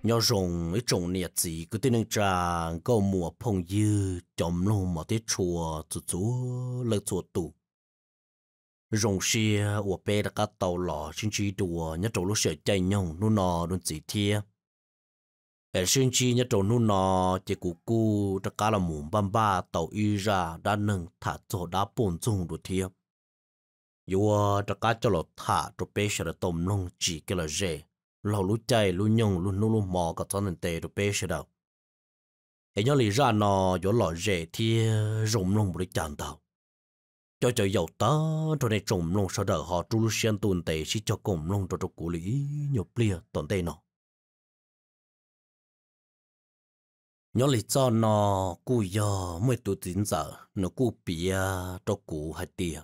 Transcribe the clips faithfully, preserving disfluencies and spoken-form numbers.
nhớ rồng ấy trồng nhiệt gì cứ tên nâng trà câu mùa phong dư chom lông mà tết chùa chú chú lơ chùa tù rồng xia ở bên đã cắt tàu lò xin chi đùa nhớ trâu lúc sợ chạy nhông nu nò đun chỉ thia ở xin chi nhớ trâu nu nò chỉ cú cú đã cá là mùng băm ba tàu y ra đã nâng thả chỗ đã bồn dung đồ thia yêu đã cá cho lọt thả cho bé sợ tôm lông chỉ cái là dễ lò lú chạy lú nhông lú nô lú mò cả cho nên tê đồ bé sợ đâu ấy nhớ lý ra nò có lò dễ thia rồng lông bự chán tàu cho cho dầu tớ cho nên trồng lông sau đó họ chú xuyên tuần tệ chỉ cho cùng lông cho cho cụ lý nhục lia tuần tệ nó nhớ lý do nó cụ giờ mới tụt chín giờ nó cụ bia cho cụ hai tia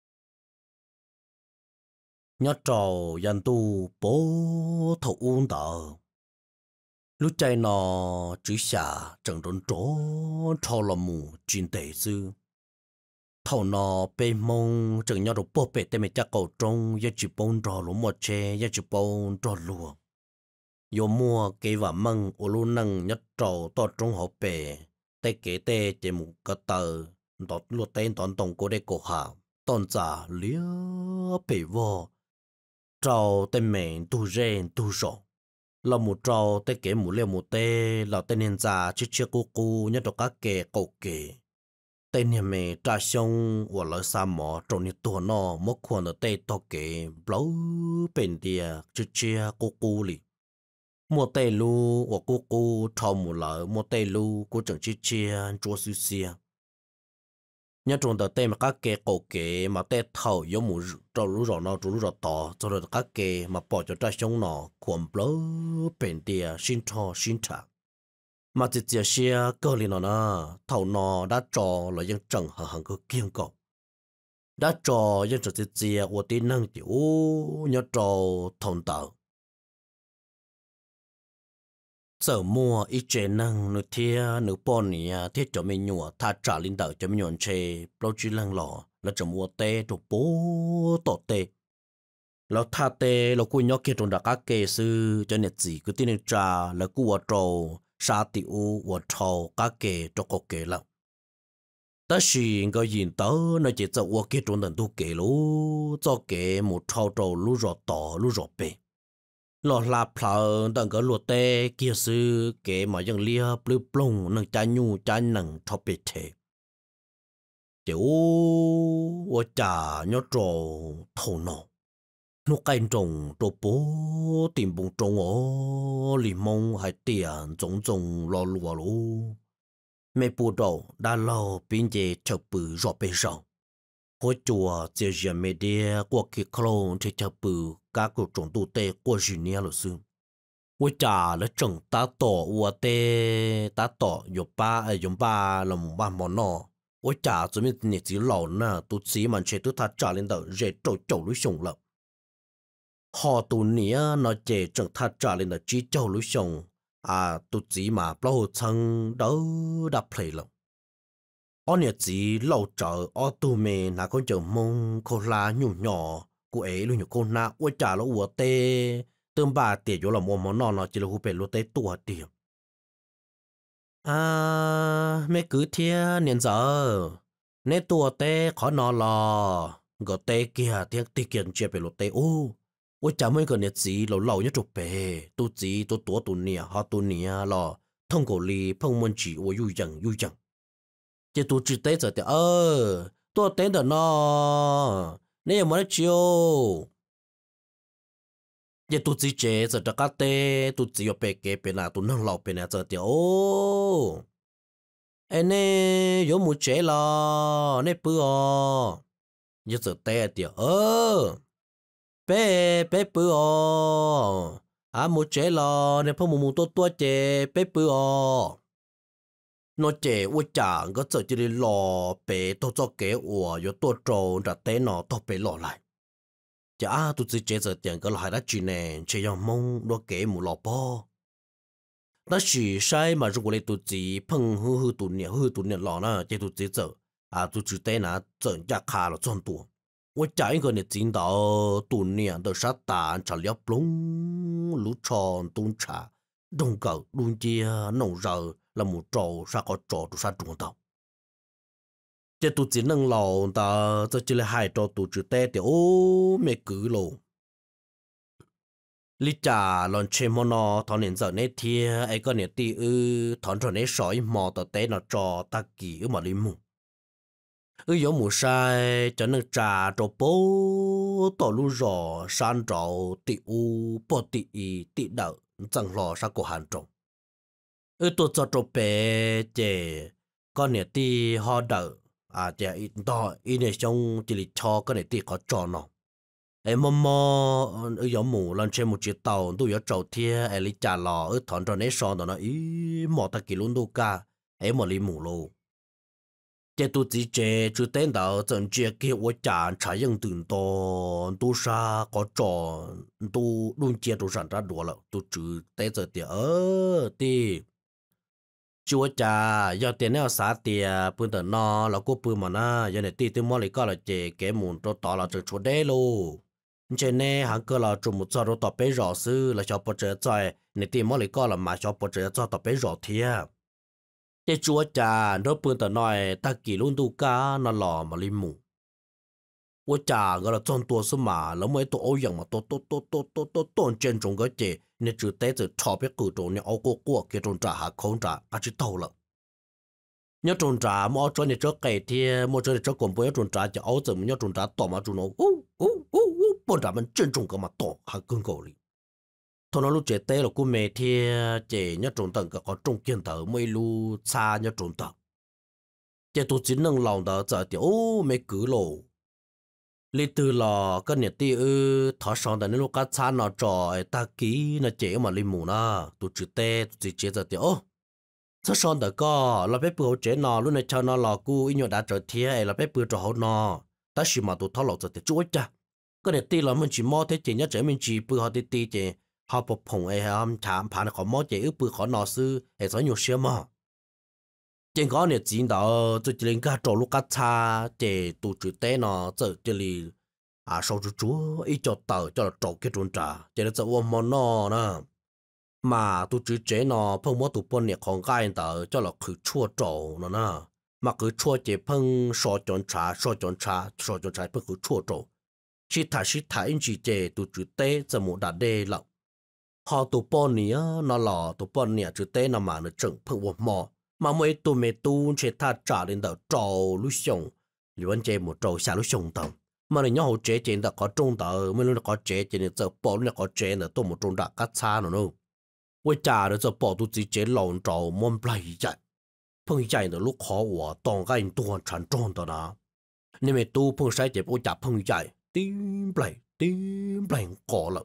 nhớ trò dân tu bố thầu uống tờ lúc chạy nó chỉ xả chẳng đốn trố cho là mù chín tệ sư thầu nó bê mông chẳng nhau được bố bê tê mê chắc cầu trông giá chỉ bông trò lũ một chê giá chỉ bông trò lùa dù mua kế và măng ô lũ nâng nhất trò to trông họ bê tê kế tê chế mù cơ tờ đọt lụa tên tòn tổng cô đê cổ hạ tòn giả lía bê vô trò tê mệnh tu rên tu rộ là một trò tê kế mù liêu mù tê là tên nhân giả chứ chưa cô cô nhất trò các kê cầu kê tên nhà mẹ trả xong và lỡ xa mỏ trong những tuổi nó mất khoản ở tây to kế bấu bên địa chứ chia cô cô lì mua tây lu và cô cô cho một lỡ mua tây lu cô chẳng chia chia chúa sư xia nhớ trong tờ tây mà các kê cổ kế mà tây thầu giống một trâu lú rõ nó trú rõ tỏ cho rồi các kê mà bỏ cho trả xong nó khoản bấu bên địa xin cho xin trả mà chỉ chỉ xia cơ li nó nè thầu nó đã trò là ยัง chẳng hở hằng cơ kiêng cọp đã trò ยัง chỉ chỉ ở tin năng tiểu nhớ trò thôn tàu giờ mua ít chế năng nửa thia nửa pon nè thiết cho mình nhua thà trả linh đạo cho mình nhọn chê bao chỉ lăng lò là cho mua tê cho bố tổ tê là thà tê là cùi nhóc kia trong đặc các kê sư cho nên gì cứ tin trả là cùi trò sa tiểu và trâu cá kê cho có kê lắm. Ta chỉ có nhìn tớ nó chỉ cho qua kê trong tận tu kê lú, cho kê một trâu trâu lú rõ tỏ lú rõ bể. Lọ lạp lợ tận cái lúa tê kia sư kê mà dân lia blu plong nâng cha nhu cha nâng trâu bể thế. Chỉ ô và chả nhớ trâu thầu nọ. Nó canh trồng đồ bố tìm bụng trồng ở lì mông hay tiền giống giống lo lùa lú mẹ bù đầu đã lâu bên dê chọc bự rõ bê rộng hối chùa chế dìa mẹ đê qua kỳ khâu chế chọc bự các cuộc trồng tu tê qua dì nia lửa xương hối trả là trồng ta tổ ua tê ta tổ dụ ba ở dụ ba là một ba món nọ hối trả cho mình nhẹ chỉ lẩu nè tu sĩ mà chế tu thắt trả lên đầu dễ trâu trâu lúi sùng lợn họ tụ nia nó chế chẳng thắt trả lên là chỉ châu lúa sông à tụ chỉ mà bao chân đâu đập plei lắm ở nhà chỉ lâu chờ ở tụ mẹ na con chờ mông cô la nhủ nhỏ cô ấy luôn nhủ cô na ôi trả nó uổng tê tương bà tiệt vô là một món nọ nó chỉ là hụt bể lúa tê tua tiệt à mẹ cứ thia niên giờ nè tua tê khó nọ lò gỡ tê kia tiếng tê kia chia bể lúa tê ô ôi chả mấy cái này gì lâu lâu nhất chụp bể tu gì tu tua tu nia họ tu nia lo thông cổ li phong môn chỉ ôi yu dần yu dần chỉ tu chỉ tế giờ thì ơ tu tế đó nó nếu mà nó chiêu chỉ tu chỉ chế giờ cho các tế tu chỉ ở bể cái bể nào tu nâng lâu bể nào giờ thì ô anh nè có một chế lo nè bữa giờ giờ tế thì ơ bé bé bự ồ à một chế lo nên phong một tua tua chế bé bự ồ nó chế ôi chẳng có sợ chỉ đi lò bé tôi cho kế ủa yo tua trâu ra té nó tôi bé lò lại chả tôi chỉ chế giờ tiền cái lại đã chỉ nè chế yang mông nó kế một lò bo nó chỉ sai mà如果你tôi chỉ phong hư hư tụi nhẹ hư tụi nhẹ lò na chế tôi chỉ giờ à tôi chỉ té na giờ giá khá là chọn tua我讲一个你知道，多年的啥蛋炒了崩，路长东茶， đông cậu đun chia nông giờ là một trò sao có trò tụ sao trùng tàu chỉ tụ chỉ nâng lò ta cho chỉ là hai trò tụ chữ té thì ô mẹ cứ lồ lý trả lon chơi mò nó thằng nên giờ nét thia ai có nét ti ư thằng trò nét sỏi mò tờ té nó trò ta kỳ ư mà đi mù ư giống mù sai cho nên trà trò bố tỏ lu rò san trò ti u bò ti y ti đậu chẳng lò sao cổ hàng trồng ư tôi cho trò bé chè con nét ti ho đậu à chè ít đỏ ít này xong chỉ là cho con nét ti có trò nó em mò mò ở giống mù lần trên một chiếc tàu tôi ở trâu thia em lấy trả lò ở thằng trò nấy son đó nó ý mò ta kỷ luôn đâu cả em mò lấy mù luôn chế tôi chỉ chế chú tên đó chân chế kia tôi trả trả những từng to tôi sa có trò tôi luôn chế tôi sản ra đồ là tôi chú tên giờ thì ở thì chú trả giờ tiền nào xả tiền bữa đó nó là cô bữa mà na giờ này tiền tôi mua lấy cái là chế cái mù tôi tỏ là chơi chú đế luôn trên này hàng cơ là chủ một giờ rồi tập bé rõ sư là cho bố trẻ chơi nên tìm mọi lý có là mà cho bố trẻ cho tập bé rõ thiệt cái chúa cha nó bữa tờ nói ta kỳ luôn tu cá nó lò mà lim mù我cha gọi là trong tua số mà là mấy tổ âu mà tổ tổ tổ tổ tổ tổ tổ trên trong cái gì nên chỉ tới từ chọn biết cử tổ nên âu cô cô cái trong trả hạ không trả à chỉ tàu了nhớ trong trả mà cho nên cho cái thì mà cho nên cho còn bữa trong trả cho âu giờ nhớ trong trả tổ mà trong nó u u u u bọn trả mình chân trong cái mà tổ hạ cưng cầu đi thôi nó lúc trẻ té là cô mẹ thì trẻ nhớ trong tầng có trong kiên thở mấy lu xa nhớ trong tầng trẻ tôi chỉ nâng lòng đó giờ thì ô mẹ cứ lộ lý từ lò cái nhiệt ti ư thọ sòng đó nên lúc cá cha nó trò ta ký nó trẻ mà li mù na tôi chỉ té tôi chỉ chế giờ thì ô sao sòng đó có là bé bự trẻ nó lúc này cho nó lò cu ý nhọ đã trở thiệt là bé bự trò hậu nó ta chỉ mà tôi thọ lọ giờ thì chúa cha cái này ti là mình chỉ mò thế chỉ nhớ trẻ mình chỉ bự họ ti ti chỉ họ bộc phồng ấy ham chạm phản họ mò chỉ ư bự họ nọ sư ấy nói nhiều xíu mà trên có này chỉ đó tôi chỉ lên cái trò lúc cá cha chỉ tụ chữ té nó giờ chỉ li à sau chú chú ít cho tờ cho là trò cái trốn trả chỉ là giờ ôm món nó nè mà tụ chữ chế nó phong mốt tụ bọn này còn gai tờ cho là khử chua trò nó nè mà khử chua chỉ phong sò chọn trả sò chọn trả sò chọn trả phong khử chua trò chỉ thà chỉ thà anh chỉ chế tụ chữ té giờ một đợt đê lậu họ tụ bọn này nó lò tụ bọn này chữ té nó mà nó chừng phong một mò mà mấy tụ mẹ tu chế ta trả đến đầu trâu lúc xong liền chế một trâu xả lúc xong tàu mà này nhau chế chế đã có trung tàu mới luôn có chế chế nên giờ bỏ luôn có chế nữa tôi một trung đã cắt xa nữa đâu với trả được giờ bỏ tu chỉ chế lồng trâu món plei chạy phong chạy được lúc khó của toàn cái tuần sản tròn tàu đó nên mẹ tu phong sai chế với trả phong chạy tim plei tim plei cỏ lợn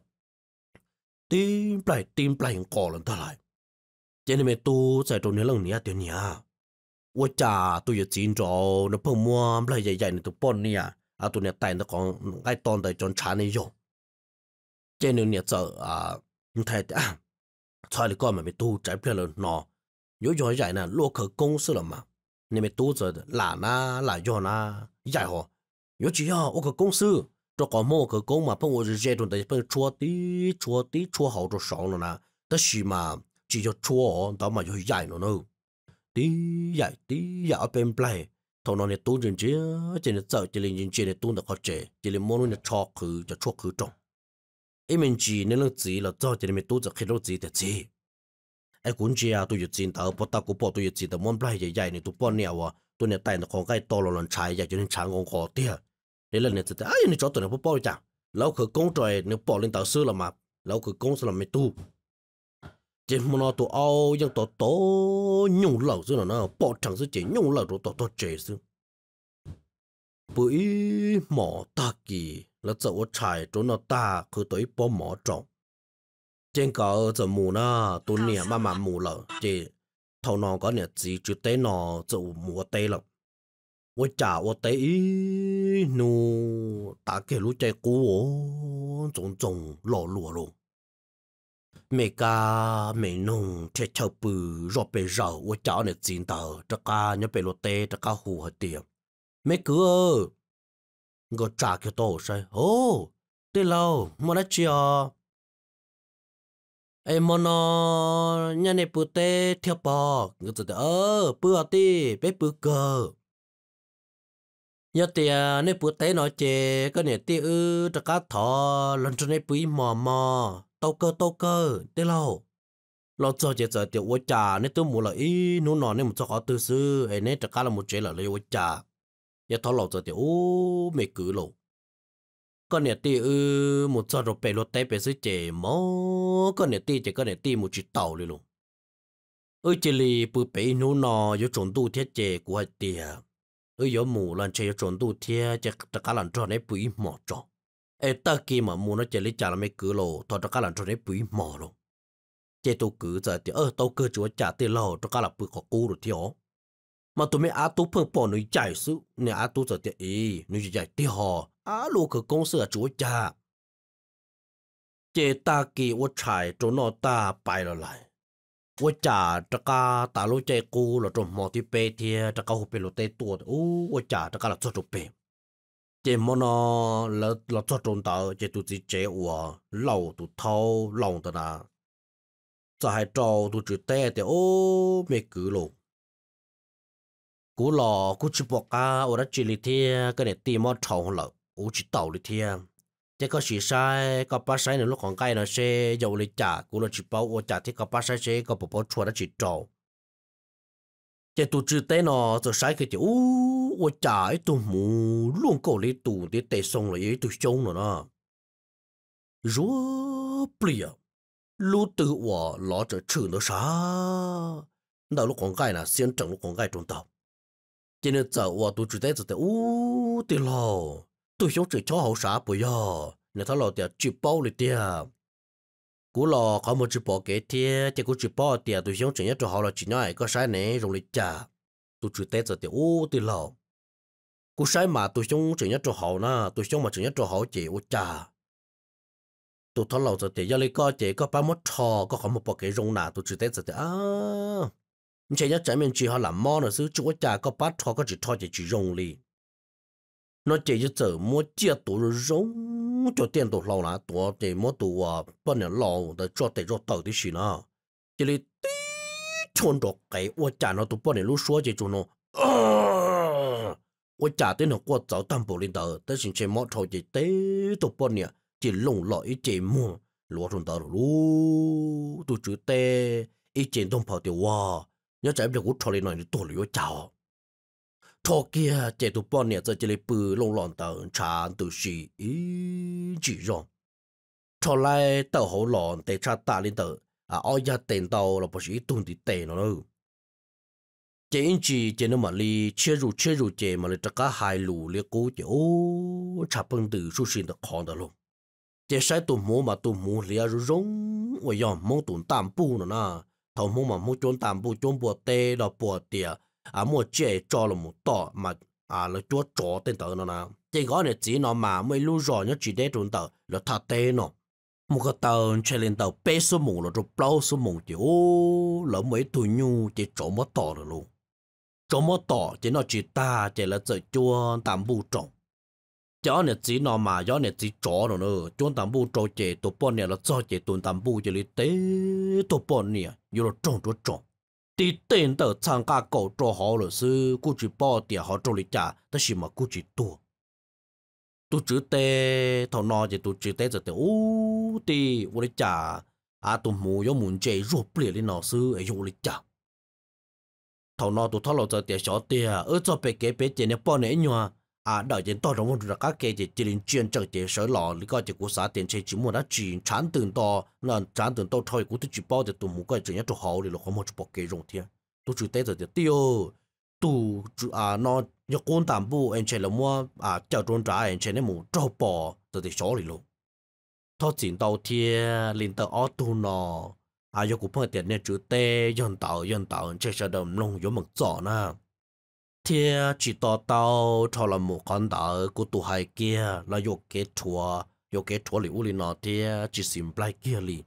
tim plei tim plei cỏ lợn ta lại cho nên mẹ tu在中年冷你啊对你啊，我家都有钱做，那碰摸不来日日你都帮你啊，啊都你带那讲爱当的种产的用，这你你做啊，你睇啊，菜你讲嘛，咪都在不了喏，有有人呢落去公司了嘛，你咪都做懒啊懒用啊，一好，有只要我去公司，这个么去工嘛，碰我是这种的，碰戳的戳的戳好多少了呢，但是嘛。chỉ cho chúa đó mà hơi dài nữa đâu tí dài tí dài bên play thằng nó này tu trên chứ trên nó sợ chỉ lên trên này tu được khó trẻ chỉ lên món nó cho khử cho cho khử trồng em mình chỉ nên là gì là cho chỉ mình tu được khi đâu gì thì gì ai cũng chỉ à tôi chỉ tao bắt tao cũng bắt tôi chỉ tao món play dài dài này tôi bắt nèo à tôi này tay nó còn cái to lần trái dài cho nên sáng ngon khó tia để lần này thì ai này cho tôi này bắt bao chả lâu khử công trời nếu bỏ lên tàu xưa là mà lâu khử công xưa là mày tu chỉ muốn nó tụ ao nhưng tụ tụ nhung lẩu chứ nó bỏ chẳng sự chỉ nhung lẩu tụ tụ tụ chế chứ bởi mỏ ta kỳ là dẫu trái chỗ nó ta cứ tới bỏ mỏ trọng trên cỡ giờ mù na tụ nè mà mà mù lẩu chỉ thầu nó có nè gì chứ tế nó dẫu mù tế lắm tôi chả tôi tế ý nu ta kể lúc chạy cũ trông trông lò lùa luôn mẹ ca mẹ nông chế chậu bự rồi bể rau tôi cháu này chín tờ cho ca nhớ bể lô tê cho ca hù hết tiền mẹ cứ ơ ngồi trả cái tổ say ô tê lâu mà đã chia em mà nó nhà này bự tê theo bò người ta ơ bự tí bé bự cờ nhớ tiền này bự tê nói chè cái này tí ư cho cá thọ lần cho này bự mò mò tàu cơ tàu cơ tê lâu lo cho chè giờ tiểu uất trà này tôi mua là ý nó nọ này một cho họ tư sư ấy này cho cá là một chế là lấy uất trà giờ thọ lo giờ tiểu ô mày cứ lộ con này tí ư một cho rồi bể lót té bể sư chè mò con này tí chè con này tí một chỉ tàu đi luôn ơi chỉ li bự bể nó nọ yếu trộn tu thiết chè của hai tiệt ơi yếu mù lần chè yếu trộn tu thiết chè tất cả lần trộn đấy bự mỏ trộn ê ta kia mà mù nó chè lấy trả là mấy cứ lô thọ tất cả lần trộn đấy bự mỏ luôn chè tu cứ giờ thì ơ tao cứ chúa trả tiền lô tất cả là bự có cú rồi thiếu mà tụi mấy á tu phương bỏ núi chạy sự nè á tu giờ thì ý núi chạy tiêu họ á lô cứ công sự chúa trả chè ta kia我chạy chỗ nó ta bay rồi lại我家这个大陆在过了种毛的白天，这个后边路在多的哦，我家这个了做做白，这么呢，了了做种到这都是这我老都掏老的啦，这还找都只带的哦，没够咯。古老古去博家，我的这里天跟你地毛吵了，我去倒里天。这个是sai có bác sai nữa lúc còn cái nó sẽ dầu lấy trả của nó chỉ bảo ô trả thì có bác sai sẽ có bộ bộ chua nó chỉ trâu cái tụ chữ tế nó rồi sai cái chữ ô ô trả ấy tụ mù luôn cổ lấy tụ để tệ xong rồi ấy tụ trông nữa nó rúa bìa lúc tự我攞着吃nó啥到lúc còn cái là先整lúc còn cái trong tàu cho nên giờ 我 tụ chữ tế rồi ô đi lo tôi sống chỉ cho hậu xã bùi giờ nếu thằng lò tiệt chịu baoเลยtiệt cú lò có một chịu bao cái tiệt chỉ cú chịu bao tiệt tôi sống chỉ nhất cho họ là chỉ nói có sai này rồi lịch trả tôi chịu tết rồi tiệt ô tiệt lò cú sai mà tôi sống chỉ nhất cho họ na tôi sống mà chỉ nhất cho họ chỉ ô trả tôi thằng lò rồi tiệt giờ lấy có chỉ có ba mất thò có không một bao cái rong nà tôi chịu tết rồi tiệt à chỉ nhất trái mình chỉ họ làm mò nữa chứ chú ô trả có ba thò có chỉ thò chỉ chỉ rong li nó chỉ cho giờ mua chia tổ rồi giống cho tiền tổ lâu là tổ để mua tổ à bao nhiêu lâu để cho để cho tàu đi xí nó chỉ là tí chôn được cái 我 trả nó tổ bao nhiêu lúc số chỉ cho nó 我 trả tới nó qua早担保领导但是这毛头只得tổ bao nhiêu chỉ lồng lọi chỉ mua lúa trong tàu lúa tổ chữ tê ý chỉ đông bảo tiêu wa nhớ chạy được cút thò lên nói tổ lúa chào thọ kia chế tụ bọn nè giờ chỉ lấy bự lông lòn tàu tràn từ xì ý chỉ rồi thọ lại tàu hậu lòn để cha ta lên tàu à oi ra tiền tàu là bớt ít tuần thì tiền nó nữa chế anh chị chế nó mà li chia rù chia rù chế mà li tất cả hai lù li cố chế ô cha bằng từ số xin được khó đó luôn chế sai tụ mua mà tụ mua li rù rong ôi yom mong tụ tam bu nữa na thầu mong mà mong chốn tam bu chốn bùa tê đó bùa tiệt à mua chế cho là một tọ mà à là chúa chó tên tờ nó nào chế gói này chỉ nó mà mới lưu rồi nhớ chỉ để trốn tờ là thật tê nó một cái tờ chơi lên tờ bé số mù là rồi bao số mù thì ô lỡ mấy tuổi nhu chế chó mất tọ rồi luôn chó mất tọ chế nó chỉ ta chế là chơi chúa tạm bu trộn chó này chỉ nó mà chó này chỉ chó rồi nữa chúa tạm bu trộn chế tổ bọn này là cho chế tuần tạm bu chế lấy tế tổ bọn này yêu là trộn chúa trộn thì tên tờ tham gia cầu cho họ là sư cô chỉ bỏ tiền họ cho lịch trả tất nhiên mà cô chỉ tua tôi chữ tê thằng nó thì tôi chữ tê rồi thì ô thì ô lịch trả à tôi mua yo muốn chơi ruột bể lên nó sư ấy yo lịch trả thằng nó tôi tháo lột rồi tiền xóa tiền ở cho bé kế bé tiền này bỏ này nhòa à đợi đến to trong một các cái chỉ chỉ liên chuyên trợ tiền sở lò lý có chỉ của xã tiền chơi chỉ muốn đã chỉ chán từng to là chán từng to thôi của tôi chỉ bao để tôi muốn cái chuyện nhất cho họ thì là không muốn bỏ cái rong thiên tôi chỉ tới rồi thì tiêu tôi à nó nhớ con tạm bu anh chơi là mua à chào trốn trả anh chơi này muốn trâu bò rồi thì xóa đi luôn thọ tiền đầu thiên liên tờ auto nó à giờ cũng phải tiền này chữ tê dân tạo dân tạo chơi sao đầm lông giống một giỏ na thì chỉ tao tao cho là một con đảo của tụi hai kia là yêu cái thua yêu cái thua liu li nó thì chỉ xin play kia li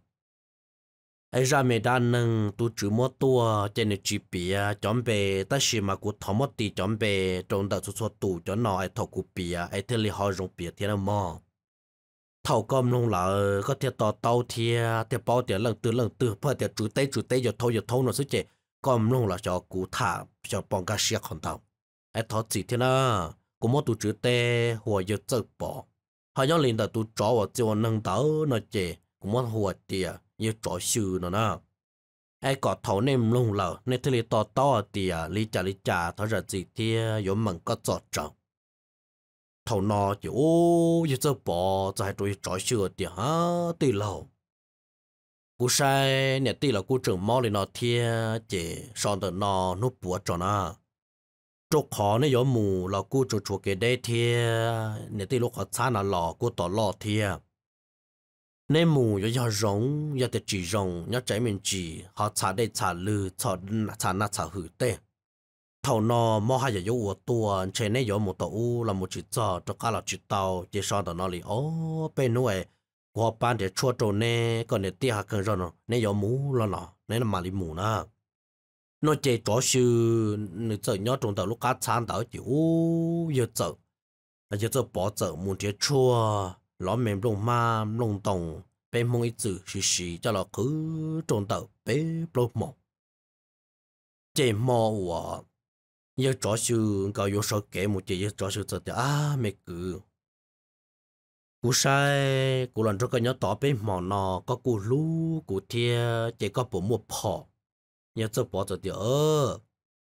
ai ra mấy đàn nâng tụi chỉ mua tua trên cái chỉ bìa chọn bề ta chỉ mà của thằng mất đi chọn bề trong đó số số tụ cho nó ai thầu của bìa ai thấy li họ dùng bìa thì nó mò thầu com nông là có thể tàu tàu thì thì bao tiền lần từ lần từ phải thì chủ tế chủ tế giờ thâu giờ thâu nó sẽ chế com nông là cho cụ thả cho bọn cái xe không tàu ai thọ gì thế nào cũng muốn tụ chủ tế hoặc giờ tự bỏ hay nhớ liền là tụ chó và cho nâng tàu nó chế cũng muốn hoặc tiền như chó sư nó nè ai có thấu nem lông lờ nên thế li to to thì li trả li trả thấu ra gì thì giống mình có giọt trâu thấu nó chỉ ô như giờ bỏ tại tôi trói sửa thì hả từ lâu cú sai nè tí là cú trưởng mò lên nó thì chỉ son từ nó nó bùa cho nó chỗ khó này giống mù là cú chỗ chỗ cái đây thì nè tí lúc họ xa nó lò cú tỏ lò thì nên mù yo yo rong yo te chỉ rong yo trái mình chỉ họ xả đây xả lư xả xả na xả hử tê thầu nó mò hai giờ yo tua trên này yo một tàu là một chỉ cho cho cả là chỉ tàu chỉ so đó nó li ô bên nuôi qua ban để chua trâu nè còn để tia cần rồi nó nè yo mù lo nó nè là mà li mù na nó chỉ cho sư nữ giờ nhớ trong tàu lúc cá chán tàu chỉ ô yo giờ giờ giờ bỏ giờ muốn chỉ chua lọ mềm lông ma lông tòng bên mông ít chữ xì xì cho nó cứ trộn tàu bé lô mỏ chế mò của giờ cho sư có yếu số kể một chế cho sư cho à mẹ cứ cú sai cú lần trước cái nhớ tỏ bên mỏ nó có cú lú cú thia chế có bộ một phỏ nhớ cho bỏ cho tiểu ơ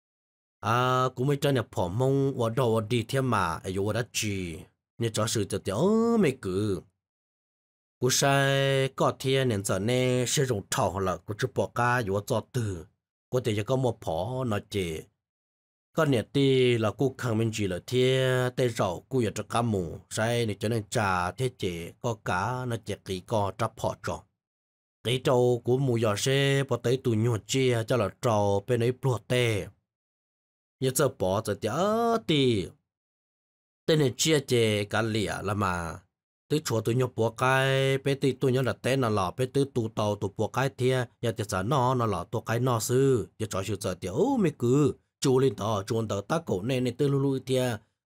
à cú mới cho nhập phỏ mông và đầu đi theo mà ai yếu đã chỉ nhớ cho sự cho tiểu mấy cứ cú sai có thiên nên giờ này sử dụng thầu là cú chụp bỏ cá yếu cho từ có thể có một phỏ nó chỉ có nhiệt ti là cú khang mình chỉ là thiên tây rau cú yếu cho cá mù sai để cho nên trà thế chỉ có cá nó chỉ kỹ có trap phỏ tròn cái trâu của mù giò xe bỏ tới tụ nhột chia cho là trâu bên ấy bùa tê nhớ giờ bỏ giờ tiểu ti tên này chia chè cả lìa là mà tới chùa tôi nhớ bùa cái bé tới tôi nhớ là tên là lọ bé tới tụ tàu tụ bùa cái thia giờ thì sợ nó nó lọ tụ cái nó sư giờ cho sự giờ tiểu mấy cứ chú lên tàu chuồn tàu ta cổ này này tới lui lui thia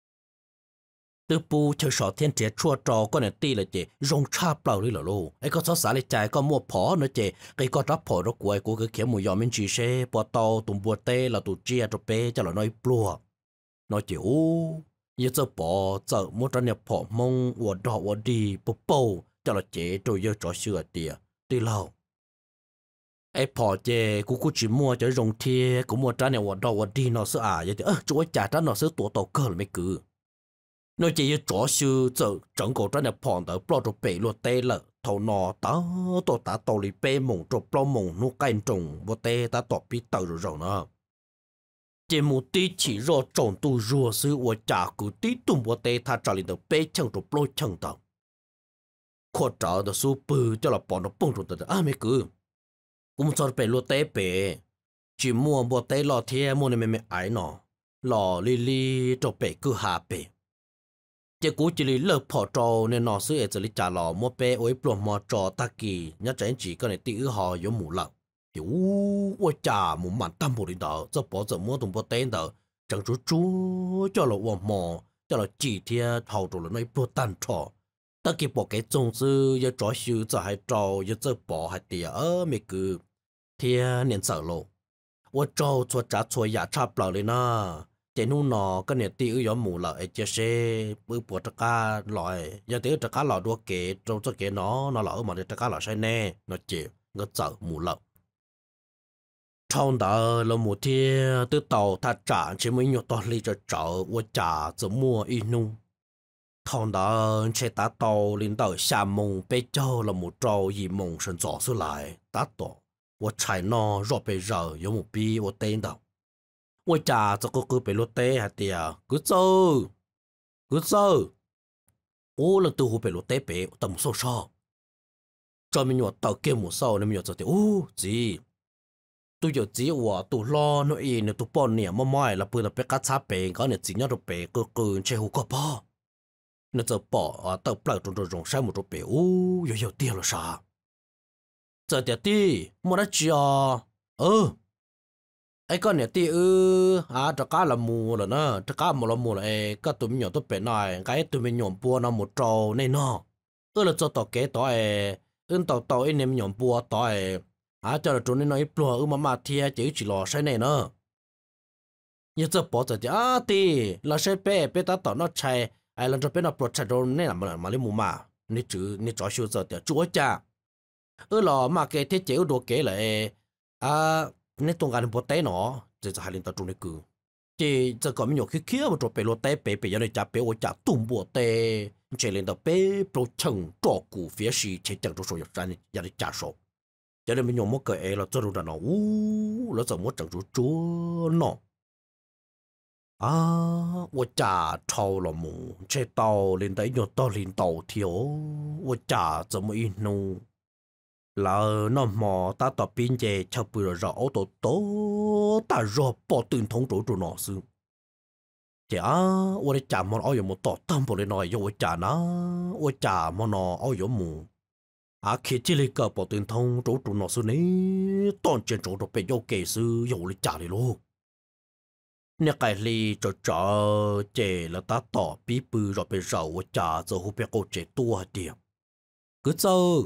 từ bu chơi sọ thiên chế chua trò con này ti là chè rong cha bao đi là lô ấy có số xã lại chạy có mua phỏ nữa chè cái có đắp phỏ đó của của cái kiểu mùi giò mình chỉ xe bò tàu tụm bùa tê là tụ chia cho bé cho là nói plua nói chịu giờ giờ bỏ giờ mua cho nhập phỏ mông và đỏ và đi bố bầu cho là chế rồi giờ cho sửa tiệt đi lâu ai phỏ chế cũng cũng chỉ mua cho rong thiê cũng mua cho nhập và đỏ và đi nó sửa à vậy thì ơ chú ấy trả cho nó sửa tổ tàu cơ là mấy cứ nó chỉ cho sư giờ整个真係旁到攞咗背落地啦，頭腦打到打到你背夢做包夢弄乾重，我地打到比到咗肉呢。節目啲起肉重度弱勢，我假估啲動我地他這裡的背槍做包槍的，擴張的數不叫了幫到幫助的啊沒個，我們做背落地背，只摸我地老天摸你妹妹愛呢，老哩哩做背個下背。chỉ cú chỉ lý lực phò trâu nên nó sẽ chỉ lý trả lò mua bé ối plom mò trò ta kỳ nhớ trái chỉ có này tự họ giống mù lợn hiểu ôi chà mù mặn tâm bồ đi đó cho bỏ giờ mua tụng bỏ tên đó chẳng chú chú cho là uổng mò cho là chỉ thia hậu rồi là nói pro tan trò ta kỳ bỏ cái trông sư giờ trò sư giờ hay trò giờ giờ bỏ hay tìa ở mấy cứ thia nên sợ lộ ôi trâu cho trả cho giả chạp lợn lên na chỉ nu nọ cái này tiêu giống mù lợi chỉ xe bữa bữa tất cả loại giờ tiêu tất cả loại đua kệ trong tất kệ nó nó lỡ mà tất cả loại sai nè nó chỉ nó sợ mù lợi trong đó là một thiên từ tàu ta trả chỉ mới nhột to ly cho chợ và trả cho mua in nu trong đó xe ta tàu lên tàu xa mông bê châu là một trâu gì mông sinh rõ xuất lại ta tổ và chạy nó rồi bây giờ giống một bi và tên đâu ôi chà cho cô cứ bị lót té hả tiệt cứ sơ cứ sơ ô là từ hồ bị lót té bị tầm sâu sâu cho mình nhọ tàu kia một sâu nên mình nhọ cho tiệt ô gì tôi giờ chỉว่าtôi lo nó yên nó tôi bỏ nè mà mai là bữa là bị cắt chắp bị có nè chỉ nhớ được bị cứ cứ chơi hồ có bỏ nó giờ bỏ tàu plug trong trong trong sai một chỗ bị ô giờ giờ tiền là sao giờ tiệt đi mà đã chia ờ ai con này ti ư à tất cả là mù rồi nè tất cả một là mù là ai các tụi mình nhỏ tụi bé này cái tụi mình nhổm bùa nó một trâu này nó ơ là cho tao kế tao ấy ưng tao tao ấy nem nhom bùa tao ấy à cho là trốn nên nói bùa ưng mà mà thia chỉ chỉ lo sai này nữa như giờ bỏ giờ thì à thì là sai bé bé ta tao nó chạy ai lần cho bé nó bỏ chạy rồi nên là mà mà lấy mù mà nên chữ nên cho siêu giờ thì chúa cha ơ là mà cái thế chế đồ kế lại à nên tung cái bỏ tay nó thì hai lần tao trốn đi cứ chỉ giờ có mình nhiều khi kia mà cho bé lo tay bé bé giờ này cha bé tôi cha tung bỏ tay chỉ lên tao bé pro chừng trọ cụ phía sĩ chỉ chẳng cho số giờ ra này giờ này cha số giờ này mình nhiều một cái là cho đồ nó u nó giờ một chẳng cho chúa nó à tôi cha trâu là mù chế tàu lên tới nhiều tàu lên tàu thiếu tôi cha怎么一弄là nó mò ta tập pin về cho bữa rồi ô tô tố ta rồi bỏ tiền thông chỗ chỗ nó xứ thì à tôi chả mò áo một tọt tâm bộ lên nói tôi chả nó tôi chả mò nó áo mù à khi chỉ lấy cờ bỏ tiền thông chỗ chỗ nó xứ này toàn trên chỗ chỗ bị yêu kỹ sư yêu lấy trả đi luôn nếu cái li cho cho chế là ta tỏ bí bự rồi bị rầu tôi chả giờ không biết cô chế tua điểm cứ chơi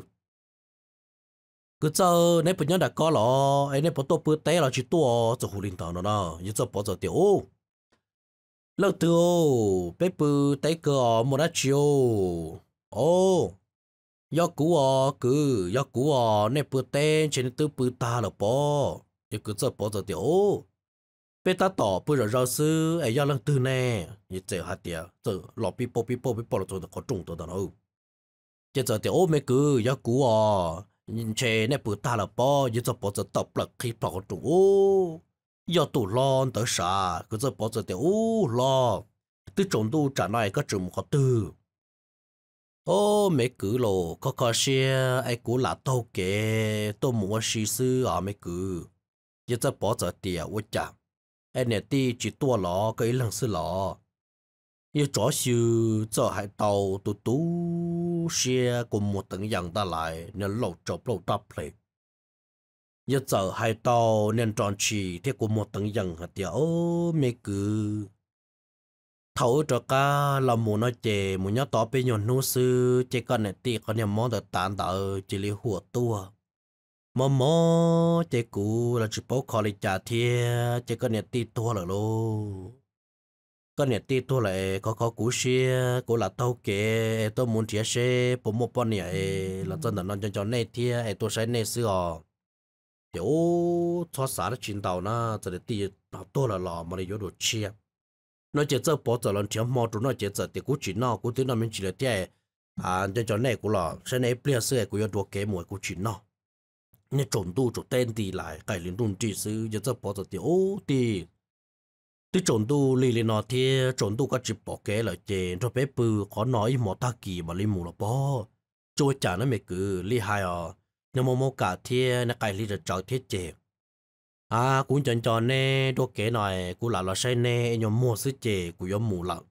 cứ giờ nếu bây giờ đã có lo, ấy nếu bắt đầu bữa té là chỉ tua cho hồ linh tàu nó đó, giờ bỏ giờ tiểu, lâu tiêu, bé bự té cờ một đã chiều, ô, do cũ à cứ do cũ à nếu bữa té trên từ bữa ta là bỏ, giờ cứ giờ bỏ giờ tiểu, bé ta tỏ bữa rồi rau sư, ấy do lần từ nè, giờ giờ hạt tiệt, giờ lọ pi po pi po pi po là rồi có trùngตัวđó đâu, giờ giờ tiểu mấy cứ do cũ à nhìn chế này bữa ta là bao giờ cho bao giờ tập lực khi bảo tụ ô giờ tụ lon tới啥cứ giờ bao giờ thì ô lo từ trong tụ trả lại có chừng có từ ô mấy cứ lô có có xe ai cũ là tàu kệ tôi muốn sĩ sư à mấy cứ giờ cho bao giờ thì ô chả ai này thì chỉ tua lọ cái lần sư lọ như chó sư cho hai tàu tụ tú xe cùng một tầng dạng ta lại nên lẩu chọc lẩu đắp lại như giờ hai tàu nên tròn chỉ theo cùng một tầng dạng hạt tiểu mê cứ thấu cho cả là muốn nói chè muốn nhớ tỏ bên nhọn nô sư chè con này tiệt con nhà món được tàn tạo chỉ li hùa tua mò mò chè cũ là chỉ bảo khó lấy trả thiê chè con này tiệt tua rồi luôn con nhà ti tôi lại có có cú xe cú là tàu kệ tôi muốn chia xe bộ một bọn này là真的nó cho cho này thì tôi sẽ này xưa thì ô cho xã nó chuyển tàu na giờ thì nó tôi là lò mà đi vô đồ chia nó chỉ cho bỏ giờ lần chiếm mò trụ nó chỉ giờ thì cú chuyển nó cú tiếng nó mình chỉ là thế à cho cho này cú là sẽ này bia xe cú vô đồ kệ mỗi cú chuyển nó nên trộn tu trộn tên thì lại cái liên tục chỉ sư giờ cho bỏ giờ thì ô thì tí trộn tu lì lì nọ thì trộn tu có chỉ bỏ kế là chè cho bé bự có nói một ta kỳ mà lì mù là bỏ cho chả nó mày cứ lì hai à nhưng mà mua cả thì nó cái lì được chọn thiết chè à cũng chọn chọn nè đôi kế này cũng là là say nè nhưng mua sữa chè cũng giống mù lợ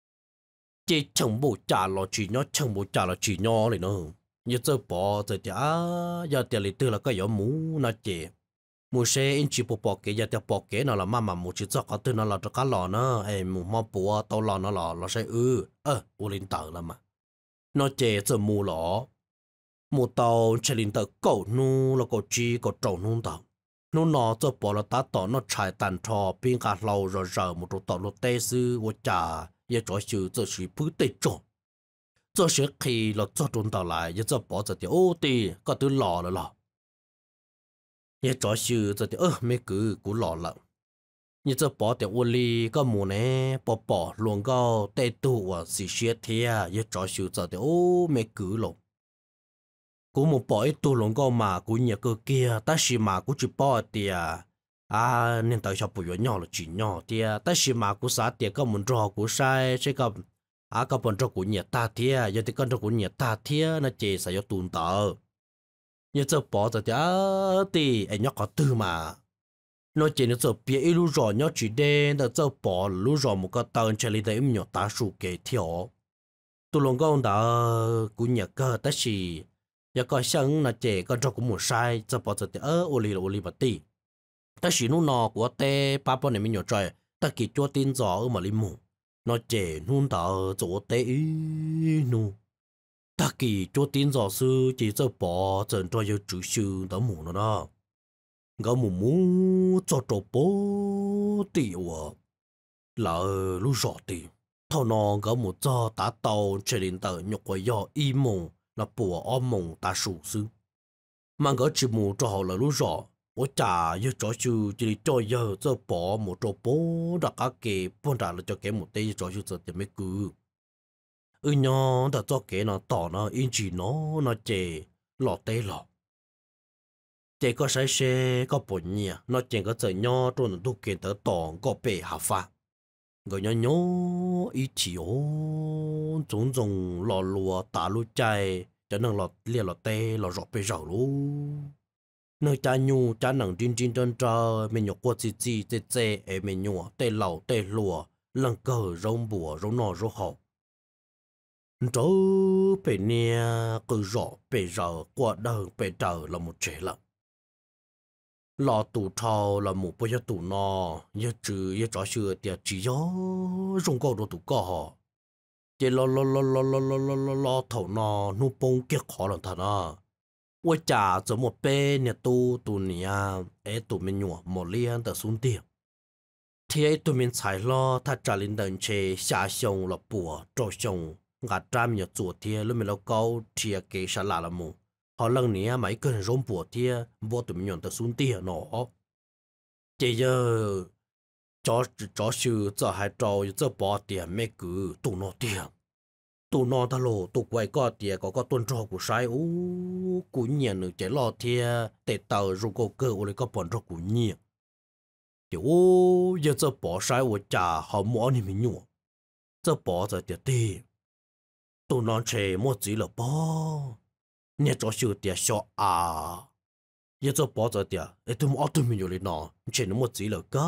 chè chẳng bộ chả là chỉ nhỏ chẳng bộ chả là chỉ nhỏ này nữa như giờ bỏ giờ thì à giờ tiền lì tư là cái giống mù nó chè mua xe in chỉ bộ bỏ cái giờ tiêu bỏ cái nó là mà mà mua chỉ cho có từ nó là cho cá lò nó em mua mua bùa tàu lò nó là nó sẽ ư ơ u linh tờ là mà nó chè giờ mua lò mua tàu chơi linh tờ cổ nu là cổ chi cổ trâu nu tàu nu nó giờ bỏ là ta tỏ nó chạy tàn trò pin cả lâu rồi giờ một chỗ tàu lô tê sư của cha giờ cho sư giờ sư phứ tê trộn giờ sẽ khi là cho trốn tàu lại giờ bỏ giờ thì ô tì có từ lò là lò như cho sư giờ thì ơ mấy cứ cú lọ lợn như cho bỏ thì ô li có mù nè bỏ bỏ luôn có tê tu và xì xì thia như cho sư giờ thì ô mấy cứ lộn cú một bỏ ít tu luôn có mà cú nhà cơ kia ta xì mà cú chỉ bỏ thì à nên tại sao bùi nhỏ là chỉ nhỏ thì ta xì mà cú xả thì có muốn cho cú sai chứ có à có muốn cho cú nhà ta thia giờ thì con cho cú nhà ta thia nó chỉ sẽ có tồn tại như giờ bỏ giờ thì thì anh nhóc có tư mà nó chỉ nó giờ biết ít lúc rồi nhóc chỉ đen đó giờ bỏ lúc rồi một cái tàu chạy lên đấy em nhóc ta sụt cái thiếu tôi luôn có ông đã cũng nhớ cơ ta chỉ giờ có sáng là trẻ con cho cũng một sai giờ bỏ giờ thì ơ ô lì là ô lì bát tì ta chỉ nó nọ của tê ba bọn này mình nhớ trời ta kỹ cho tin rõ ở mà đi mù nó trẻ nun ta chỗ tê nu ta kỳ cho tin rõ sư chỉ cho bỏ dần cho yêu chủ sư đó mù nó đó gã mù mù cho trò bố tiểu à là lúc rõ thì thầu nó gã mù cho ta tàu chơi đến tờ nhục của do y mù là bùa om mù ta sủ sư mà gã chỉ mù cho họ là lúc rõ我家要做事，这里做要做保姆做保，大家给本来了就给木得做事做点咩个，而伢的做给那打那因只那那这落地了，这个谁谁个本意啊，那这个在伢做那都给得当个被合法，个伢伢一起哦，种种落落大路在，就能落列落地落落被绕咯。nơi cha nhu cha nặng trên trên trên trời mình nhọc qua chi chi tê tê em mình nhọ tê lẩu tê lùa lần cờ rong bùa rong nọ rong hậu trớ bể nia cứ rõ bể giờ qua đời bể trời là một trẻ lận lò tủ trâu là một bây giờ tủ nọ giờ trừ giờ trò xưa tiệt chỉ gió rong câu đồ tủ cò họ chỉ lo lo lo lo lo lo lo lo lo thầu nọ nu bông kia khó lần thật à我家怎么被你都都你啊？哎，都没用，没练的兄弟。天都没菜了，他家里人去下乡了不？照乡，我咱们要做天，路没了高，天给啥拉了么？好冷你啊，买个人容不天，我都没用的兄弟喏。这个找找修这还找这八点没个都那点。tụ nọ ta lô tụ quay có tiệt có có tuần trò của sai u cú nhiên nữa chạy lọt thiê để tàu rồi có cơ ở đây có bọn trò cú nhiên thì ô giờ giờ bỏ sai ở nhà họ mua thì mình nhủ giờ bỏ giờ tiệt đi tụ nọ chơi mua gì là bỏ nhớ cho sự tiệt sợ à giờ giờ bỏ giờ tiệt ấy tụi mua tụi mình nhủ lên nọ chơi nó mua gì là cả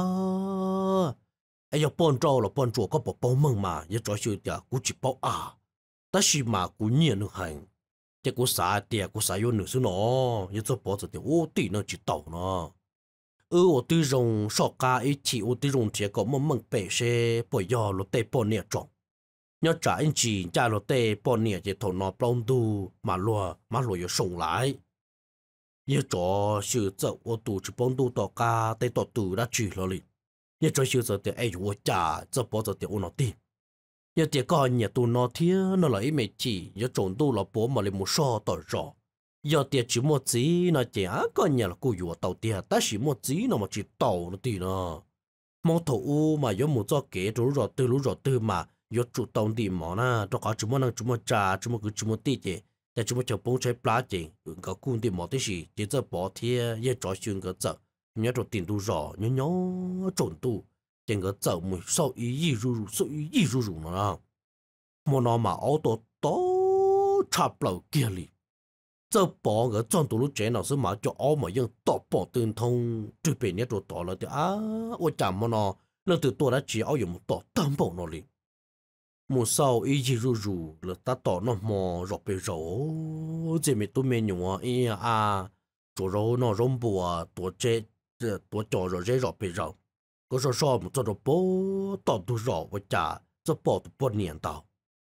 ấy giờ bọn trò là bọn trò có bỏ bao mừng mà giờ cho sự tiệt cú chỉ bao à ta chỉ mà cú nhiên nữa hành, cái cú xả tiệt cú xả vô nữa xứ nó, như cho bỏ giờ thì ô tí nó chỉ tàu nó, ừ ô tí rong sọ cá ít chỉ ô tí rong thiệt có một măng bể xe bỏ giò lót tê bỏ nè trồng, nhớ trả anh chị trả lót tê bỏ nè chỉ thầu nó plong tu mà lùa mà lùa yo sông lại, như cho sự giờ ô tu chỉ plong tu tàu cá tê tàu tu đã chỉ rồi, như cho sự giờ thì ai ô trả giờ bỏ giờ thì ô nó tin giờ tiệt coi nhà tụ nó thía nó là ý mẹ chỉ giờ trộn tụ là bố mà lấy một so tỏi rõ giờ tiệt chỉ một gì nó chỉ á coi nhà là cô dùa tàu tiệt ta chỉ một gì nó mà chỉ tàu nó tì nó mong thủ mà giờ một cho kế rồi rõ từ lúc rõ từ mà giờ chủ tàu đi mà na cho cả chúng nó chúng nó trà chúng nó cứ chúng nó tì chứแต่chúng nó chờ bông trái plá chứ có cung đi mà thế gì chỉ giờ bỏ thía giờ trò chuyện cái giờ nhớ rồi tiền tụ rõ nhớ nhớ trộn tụ整个走木受一亿入入受一亿入入了，莫那嘛熬到都差不了几里，这帮个赚到了钱老师嘛就熬嘛用大包登通，这边呢就到了的啊，我讲么呢，那就多了只熬有么多担保那里，莫受一亿入入了，他到那么肉被肉，这边都没用啊，哎呀啊，做肉那肉不啊，多这这多叫肉这肉被肉。có số số một số bố tao tu rõ với cha cho bỏ tu bỏ niệm tao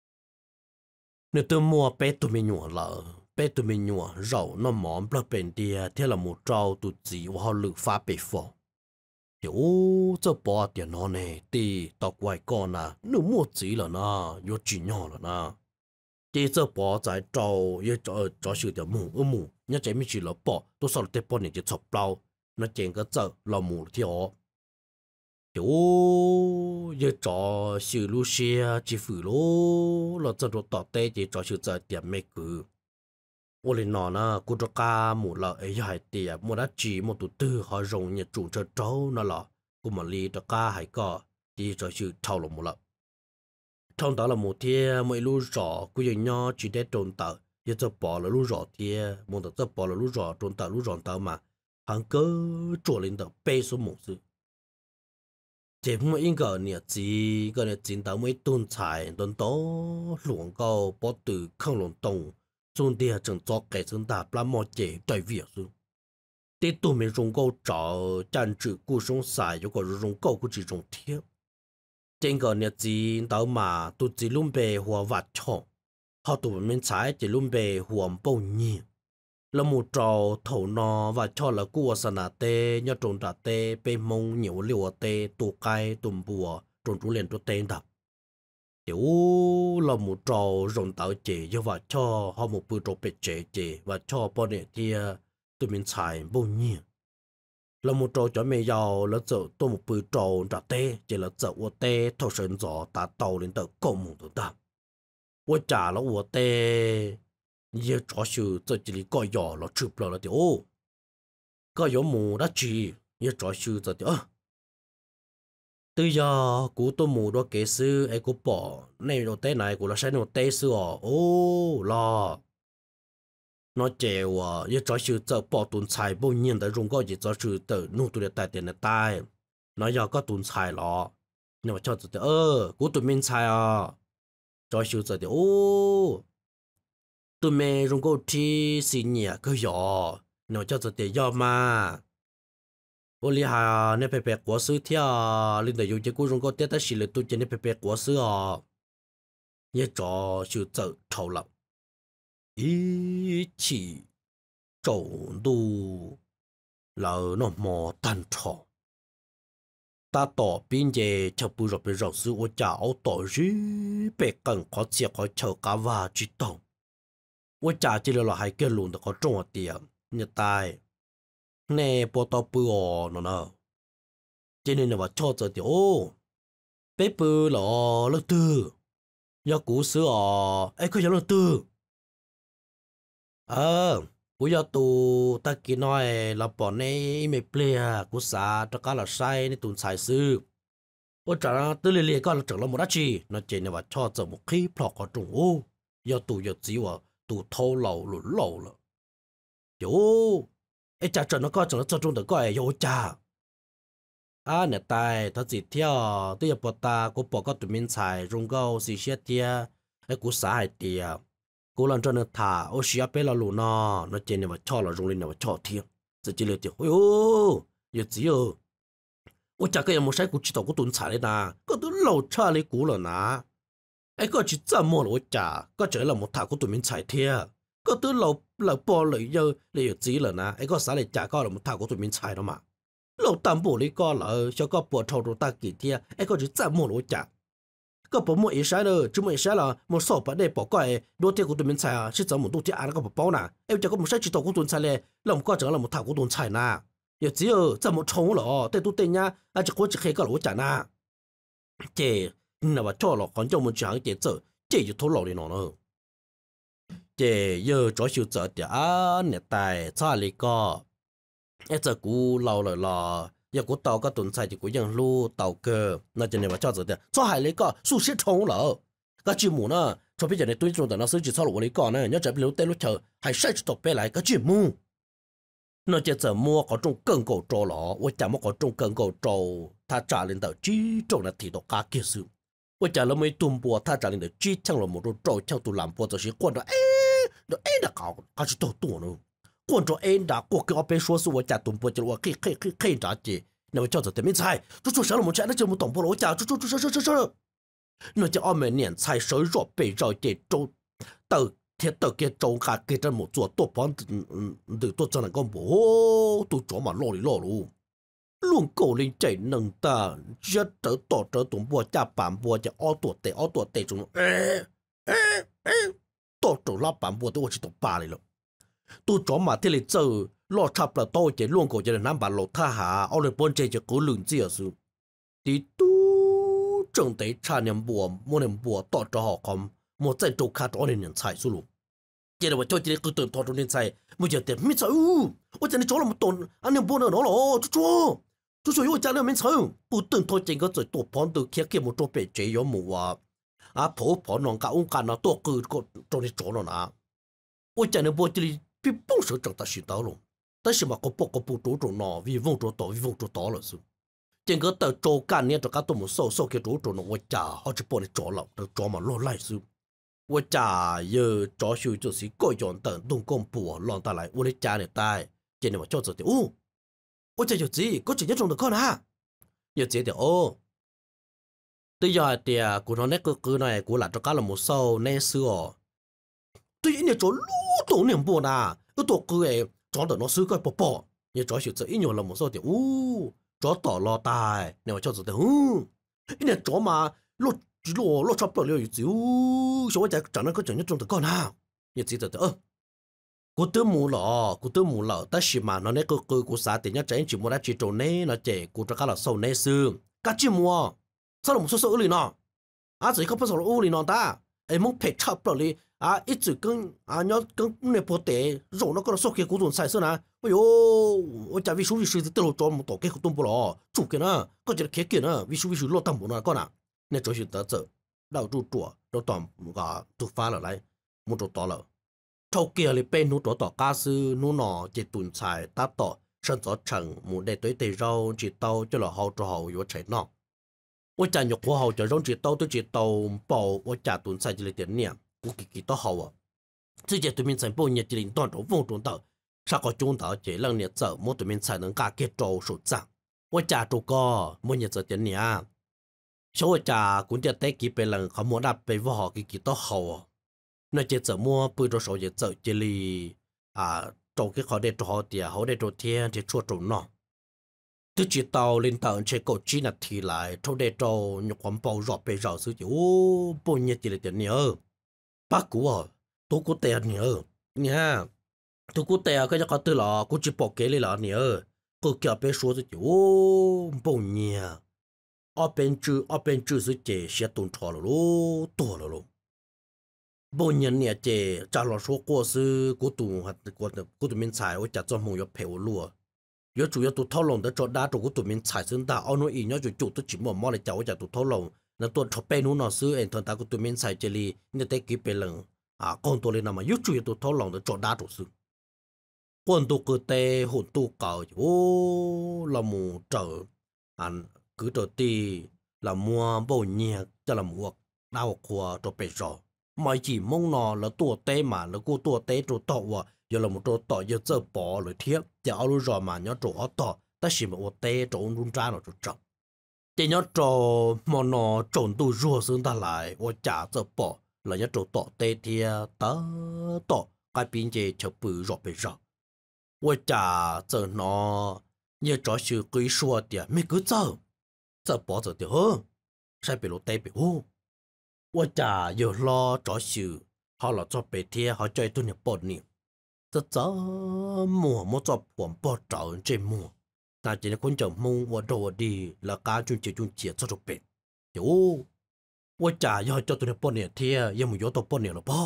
nếu tôi mua bé tôi mình nhua lợ bé tôi mình nhua rau nó mỏm bờ bên địa thế là một trâu tu chỉ và họ lựa phá bể phò hiểu cho bỏ tiền nó này thì tao quay con à nếu mua chỉ là na yo chỉ nhỏ là na thì cho bỏ tại trâu yo cho cho sự tiền mù ở mù nhớ chạy mình chỉ là bỏ tôi sau đó bỏ niệm chỉ chọc bao nó chèn cái chợ là mù theo yo giờ trò sự lu xe chỉ phụ lô là cho đồ tọt tê chỉ trò sự giờ tiệm mấy cứ ô lên nọ na cô cho ca một là ấy hai tiệm một đã chỉ một tụ tư họ rồng nhà chủ cho trâu nó là cô mà li cho ca hay có chỉ trò sự thâu là một là trong đó là một thiên mỗi lu rõ cô giờ nhỏ chỉ để trộn tờ giờ cho bỏ là lu rõ thiên một tờ cho bỏ là lu rõ trộn tờ lu rõ tờ mà hàng cơ trộn lên tờ bê số một sự chỉ một ít cái nhà gì cái nhà chính đạo mấy tuần tài tuần đó luồng cao bỏ từ không luồng đồng trong địa chẳng cho cái chúng ta làm một chế đại việc rồi để tụi mình dùng cao找战治故sống sai有个用高个这种贴这个nhà chính đạo mà tụi chỉ luôn bề hoa vặt chọn họ tụi mình trái chỉ luôn bề huồng bông nhỉ là một trò thổ nò và cho là cua sân à tê nhớ trộn trả tê bê mông nhiều liều tê tụ cay tụm bùa trộn chú liền cho tên đập tiểu là một trò rồng tạo chế cho và cho họ một bữa trò bể chế chế và cho bọn này thì tụi mình xài bông nhỉ là một trò cho mẹ giàu là giờ tôi một bữa trò trả tê chỉ là giờ của tê thổ sơn gió ta tàu lên tờ công một tờ đập我trả了我的，也主要在这里搞药了，吃不了了的哦。搞药木的吃，也主要在的啊。对呀，古都木多给是哎个宝，那罗带来古了山罗带是哦，哦啦。nó chèo à, giờ cho sự giờ bỏ tuần xài bao nhiêu để dùng có gì cho sự tự nô tụi tài tiền là tài, nó giờ có tuần xài lo, nhưng mà cho tụi ơ, của tụi mình xài à. Cho sự giờ thì ô tụi mẹ rong cô chi xin nhẹ cơ giỏ nó cho giờ thì do mà ô li hà nè bè bè của sư thia linh đời dùng cho cô rong cô tết ta xí lệ tụi trên nè bè bè của sư à nhớ cho sự giờ thầu lặng ý chỉ trộn đu lỡ nó mò tan trò ta tỏ biên chế cho bùi rộp rộp sư ô chả ô tỏ rứ bệ cần có chia có chờ cả và chỉ tổng ô chả chỉ là hai cái lùn có trông ở tiệm như tai nè bộ tao bùi ồ nó nè cho nên là vào cho giờ thì ô bế bùi là lớp tư do cú sư ồ ấy có giống lớp tư ờ bây giờ tụ ta kia nói là bọn này mấy plea của xã cho cả là sai nên tụi sai sư ôi trả tư lì lì có là trưởng là một đá chi nó chỉ là cho giờ một khi plọ có trùng ô giờ tụ giờ chỉว่าtụ thâu lầu lũ lầu了哟哎trả trưởng nó có trưởng nó cho trung được coi yo trả à nè tai ta chỉ theo tôi giờ bỏ ta của bỏ có tụi mình xài rung câu xì xét tia cái của xã hay tia cô lần cho nó thả ô xí áp là lù nó nó trên này mà cho là rung lên này mà cho thiệt giờ chỉ là tiểu ôi ô giờ chỉ ở ô chả cái một sai của chỉ tao của tuần xài đấy na có tôi lâu cha lấy cũ rồi na ấy có chỉ chăm mua rồi chả có chỉ là một thả của tụi mình xài thiệt có tôi lâu lâu bỏ lấy giờ lấy giờ chỉ là na ấy có sao lại chả có là một thả của tụi mình xài đó mà lâu tạm bổ lấy có là cho có bỏ thầu đồ ta kỳ thiệt ấy có chỉ chăm mua rồi chả có bỏ một ít sai nữa chứ một ít sai là một số vấn đề bỏ qua đôi theo của tụi mình xài à chứ giống một đôi theo ăn có bỏ bao nè em cho có một sai chỉ tàu của tụi xài này làm có chẳng là một thảo của tụi xài nè giờ chỉ ở trong một trống rồi để tụi tên nhá à chỉ có chỉ khi có lỗ trả nè chị là mà cho là còn cho một chẳng chị sợ chị就偷老的nó nữa chị giờ cho sự sợ thì à nè tài cha lý có em giờ cú lâu rồi là giờ cú tàu các tuần sai thì cúยังlưu tàu cơ nó cho nên mà cho giờ thì cho hai lý có số sẽ trống rồi cái chuyện mù nữa cho bây giờ này tôi trong đó nó sẽ chỉ cho lỗ lý có nữa nhớ chạy lưu tên lúc chờ hay sai chỉ tập bé lại cái chuyện mù nó chỉ giờ mua có trong cơn cổ trâu lọ, tôi chả mua có trong cơn cổ trâu, ta trả lên tờ chi trâu là thì đó cá kia sự, tôi chả là mấy tuần bùa ta trả lên tờ chi chẳng là một trâu trâu chẳng tụ làm bùa cho sĩ quan đó, ê, đó ê đã cao, cá chỉ tổ tổ nữa, quan trâu ê đã qua cái bên số số tôi chả tuần bùa cho tôi khi khi khi khi trả chị, nếu cho giờ thì mình sai, chú chú sao là một chuyện nó chỉ một tổng bùa tôi chả chú chú chú chú chú chú, nó chỉ ở mấy年才收入被绕这周到。thiết tự kia trâu cả kia trên một chỗ tổ phán từ tổ cho nên con bố tôi cho mà lo đi lo luôn luôn cổ lên chạy nâng ta rất trở tổ trở tụng bùa cha bản bùa cha ô tổ tệ ô tổ tệ chúng ê ê ê tổ tổ la bản bùa tôi chỉ tổ ba này rồi tôi cho mà thế này giờ lo chập là tôi chỉ luôn cổ cho nên nắm bản lộ tha hà ô lên bốn chơi cho cố lường gì ở sự thì tu trông thấy cha niệm bùa mua niệm bùa tổ cho họ không một trận trâu khát cho nên nhận sai số lượng giờ là cho chị cứ tưởng thọ trong nên sai bây giờ tiền mình sao ôi giờ này chỗ là một tuần anh em buôn nó nó chú chú chú chú ôi giờ này mình sao bù tưởng thôi chỉ có rồi tổ phán từ kia kia một chỗ bể chế yếu mù à à phổ phán nó cả ông cả nó tổ cứ có trong này chỗ nó nè ôi giờ này buôn chị bị bung sợ chẳng ta xịt tao luôn但是嘛个不个不注重呢vì vong chỗ tao vì vong chỗ tao là sự chỉ có tờ chỗ cả này cho cả tụi một số số kia chỗ chỗ nó ôi giờ họ chỉ buôn chỗ lắm chỗ mà lo lại sự我家有招收就是各样等动工部让他来我的家里待，今天我叫做的哦，我家有这，我直接种的看哈，有这的哦。对呀的，古常那个个呢，古来这干了么少那事哦， 对一年做路多年不呐，有多个诶，装的那是个宝宝，也主要是这一年了么说的哦，做到了大，你话叫做的嗯，一年做嘛，落落落差不了有只有，所以在讲那个讲一种的干呐，也记得的呃。cú tư mù lọ cú tư mù lọ ta xí mà nó nè cú cú cú sa tiền nhá trái chỉ mua đã chỉ trâu nè nó chạy cú cho cá là sâu nè sư cá chỉ mua sao là một số số uli nó à chỉ có bao số uli nó ta em muốn phải chấp rồi à ít chữ cưng à nhớ cưng nè bố tệ rồi nó có số kia cú tuần sai xưa nè ôi yo ôi chả vì số vì sự tự lo cho một tổ cái cú tuần bù lọ chủ kia nè có chỉ là kia kia nè vì số vì sự lo tâm bù nè con nè nè cho sự tự tự đầu trụ trụ đầu toàn cả tụ phá lại một trụ to rồi sau kia thì bên nút tỏ cá sư nút nọ chỉ tuần xài ta tỏ sân gió chẳng muốn để tới tây rau chỉ tàu cho là hậu cho hậu yếu chạy nọ ôi chả nhục của hậu cho rong chỉ tàu tôi chỉ tàu bảo ôi chả tuần xài chỉ là tiền niệm của kỳ kỳ tàu hậu à chứ chỉ tụi mình xài bao nhiêu chỉ linh toàn trong vùng trung tàu sao có trung tàu chỉ lần nhiệt giờ mỗi tụi mình xài能cả kết trâu sụt giảm ôi chả trâu co mỗi nhiệt giờ tiền niệm số ôi chả cũng chỉ tới kỳ bên lần không muốn đạp về vào họ kỳ kỳ tàu hậu à nó chỉ sợ mua bữa đó số chỉ sợ chỉ li à trâu cái họ để trâu họ tiệt họ để trâu thiên thì chua trâu nọ tôi chỉ tàu lên tàu chơi cầu chi là thì lại trâu để trâu nhục quán bao rọt bề rọt xứ chỉ ô bao nhiêu chỉ là tiền nhớ bác cũ à tôi cũng tiền nhớ nha tôi cũng tiền cái cái từ là cũng chỉ bỏ cái lên là nhớ cứ kiểu bé số chỉ ô bao nhiêu ở bên chữ ở bên chữ xứ chỉ sẽ tốn thọ rồi lô to rồi lô bao nhiêu nhà chế trả lời số của sư của tụi hoặc của của tụi mình xài ở chợ trong vùng có phèo lúa, yếu chủ yếu tụi thâu lồng để cho đa chỗ của tụi mình xài xứng ta, ở nơi ý nhớ chủ chủ tụi chỉ một món để chào ở chợ tụi thâu lồng, nó tụi chọc bè nó nó sư, anh thằng ta của tụi mình xài chế li, như thế kịp bè lần, à con tụi lên nào mà yếu chủ yếu tụi thâu lồng để cho đa chỗ sư, con tụi cứ tê hụt tụi cào, ô là mù trở, anh cứ trở ti là mua bao nhiêu cho là mua đau qua cho bè rồi mà chỉ mong nó là tua tê mà là cô tua tê chỗ tọ à giờ là một chỗ tọ giờ giờ bỏ rồi thiếp giờ ao rồi mà nhớ chỗ tọ ta chỉ một tê chỗ run ra nó chỗ trọng chỉ nhớ chỗ mà nó trộn tu rùa xuống ta lại và trả giờ bỏ là nhớ chỗ tọ tê thì ta tọ cái pin chế chụp bự rồi bây giờ và trả giờ nó nhớ chỗ sự quý số tiền mấy cứ giờ giờ bỏ giờ thì hơn sai bị lột tê bị hú我家有老早修，好了做白天好在多年八年，这怎么么做环保找人这么？但今天คนจะมุ่งว่าโดดีแล้วการจุนเจียจุนเจียจะจบเป็นโย่ว่าจ่ายอดเจ้าตัวเนี่ยปนเนี่ยเทียยังไม่ยอดตัวปนเนี่ยหรอพ่อ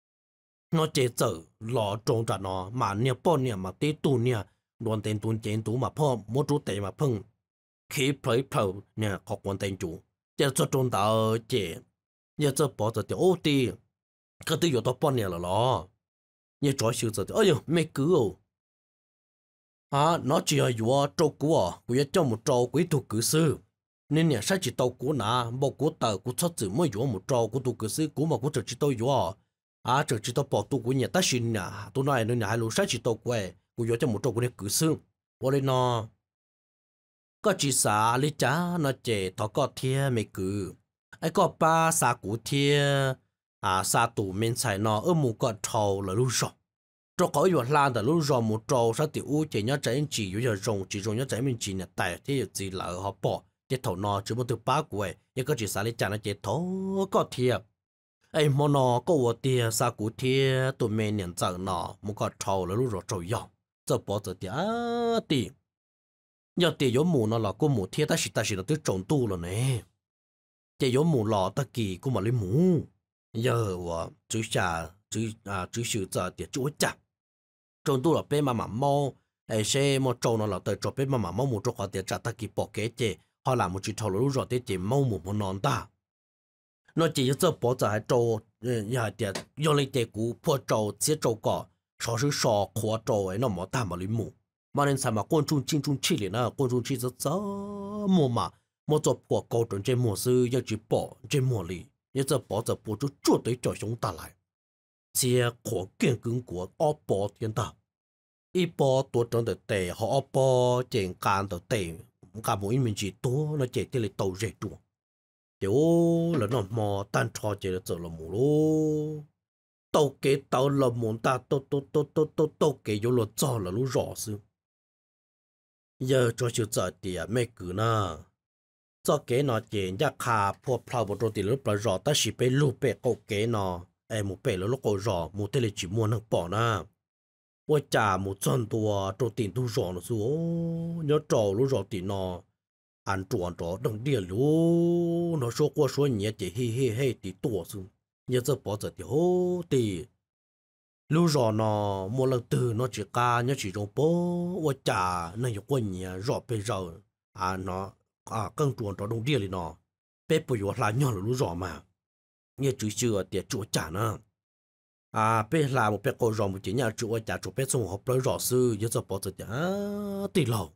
nó chế giờ lò trông trả nó mà nia bọn nia mà tê tu nia đoàn tên tuôn chén tú màพ่อmua chú tệ mà phăng khi phơi phơi nia có quan tên chủ chế cho trông tạo chế nhớ cho bỏ giờ thì ô đi cái thứ yếu tố bao nhiêu là lo nhớ cho sự giờ ơi mấy cứ à nó chỉ là yếu trâu cũ à của cho một trâu quý tu cử sư nên nhà sai chỉ tàu cũ nà một cũ tàu cũ xuất từ mới yếu một trâu của tu cử sư cũ mà cũ chỉ chỉ tàu yếu à chỉ chỉ tàu bỏ tu của nhà ta xin nhà tu này nên nhà hai lũ sai chỉ tàu quê của yếu cho một trâu của nhà cử sư ở đây nó có chỉ xả lý cha nó chỉ thọ có thiên mấy cứ ai có ba sa cú thiên à sa tù men xài nó ở một cái trâu là lúc rồi cho có yếu lan là lúc rồi một trâu sa tiểu chỉ nhớ trái chỉ yếu giờ rồng chỉ rồng nhớ trái mình chỉ là tài thì chỉ là họ bỏ cái thầu nó chỉ một từ ba quầy cái có chỉ xả lấy chả nó chỉ thấu có thiên ai mà nó có ở tiền sa cú thiên tụi men nhận rằng nó một cái trâu là lúc rồi trâu yếu giờ bỏ giờ thì à tiền giờ tiền yếu mù nó là cô mù thiên ta chỉ ta chỉ là tới trồng tu rồi nè chỉ có mù lò ta kỳ cũng mà lấy mù giờ wa chú cha chú à chú sư giờ thì chú chả trồng tu là bên mà mà mau ai xe mà trồng nó là tới trồng bên mà mà mau mù trồng họ thì chả ta kỳ bỏ cái chế họ làm một chút thầu lúa rồi thì chỉ mau mù một non ta nó chỉ giờ bỏ giờ hay trồng nhà thì dùng lấy cái cú bỏ trồng chỉ trồng cỏ sau sự sọ khó trồng ấy nó mà ta mà lấy mù mà nên sao mà con chung chinh chung chi liền à con chung chi rất rất mù mà một giờ bỏ câu chuyện trên mùa sư giờ chỉ bỏ trên mùa lì giờ bỏ giờ bỏ chút chút tới cho chúng ta lại chia khó kiên cứng của ở bỏ thiên ta ít bỏ tổ trong đời tệ họ bỏ trên can đời tệ cả mỗi mình chỉ tổ nó chỉ tới tàu rẻ chuột kiểu là nó mò tan trò chỉ là giờ là mù lô tàu kế tàu là muốn ta tàu tàu tàu tàu tàu tàu kế vô lo cho là lúc rõ sư giờ cho sự giờ thì mấy cứ na cho kế nó chỉ nhắc khá phô phao bộ thì lúc là rõ ta chỉ bị lúc bị câu kế nó em một bị lúc câu rõ một thế là chỉ muốn nó bỏ na 我家冇赚多，做电都上了说，要找路找电脑，按转着等电路，那说过说你的嘿嘿嘿的多是，你这包着的好的，路上呢，莫能得那只家那只种包，我家那有过年绕被绕啊那啊更转着等电里呢，别不要拉鸟了路上嘛，你只需要点做家呢。 à bé là một bé cô rồng một chỉ nhà chủ nhà chủ bé xong học tới rõ sư giờ cho bỏ từ à tỷ lầu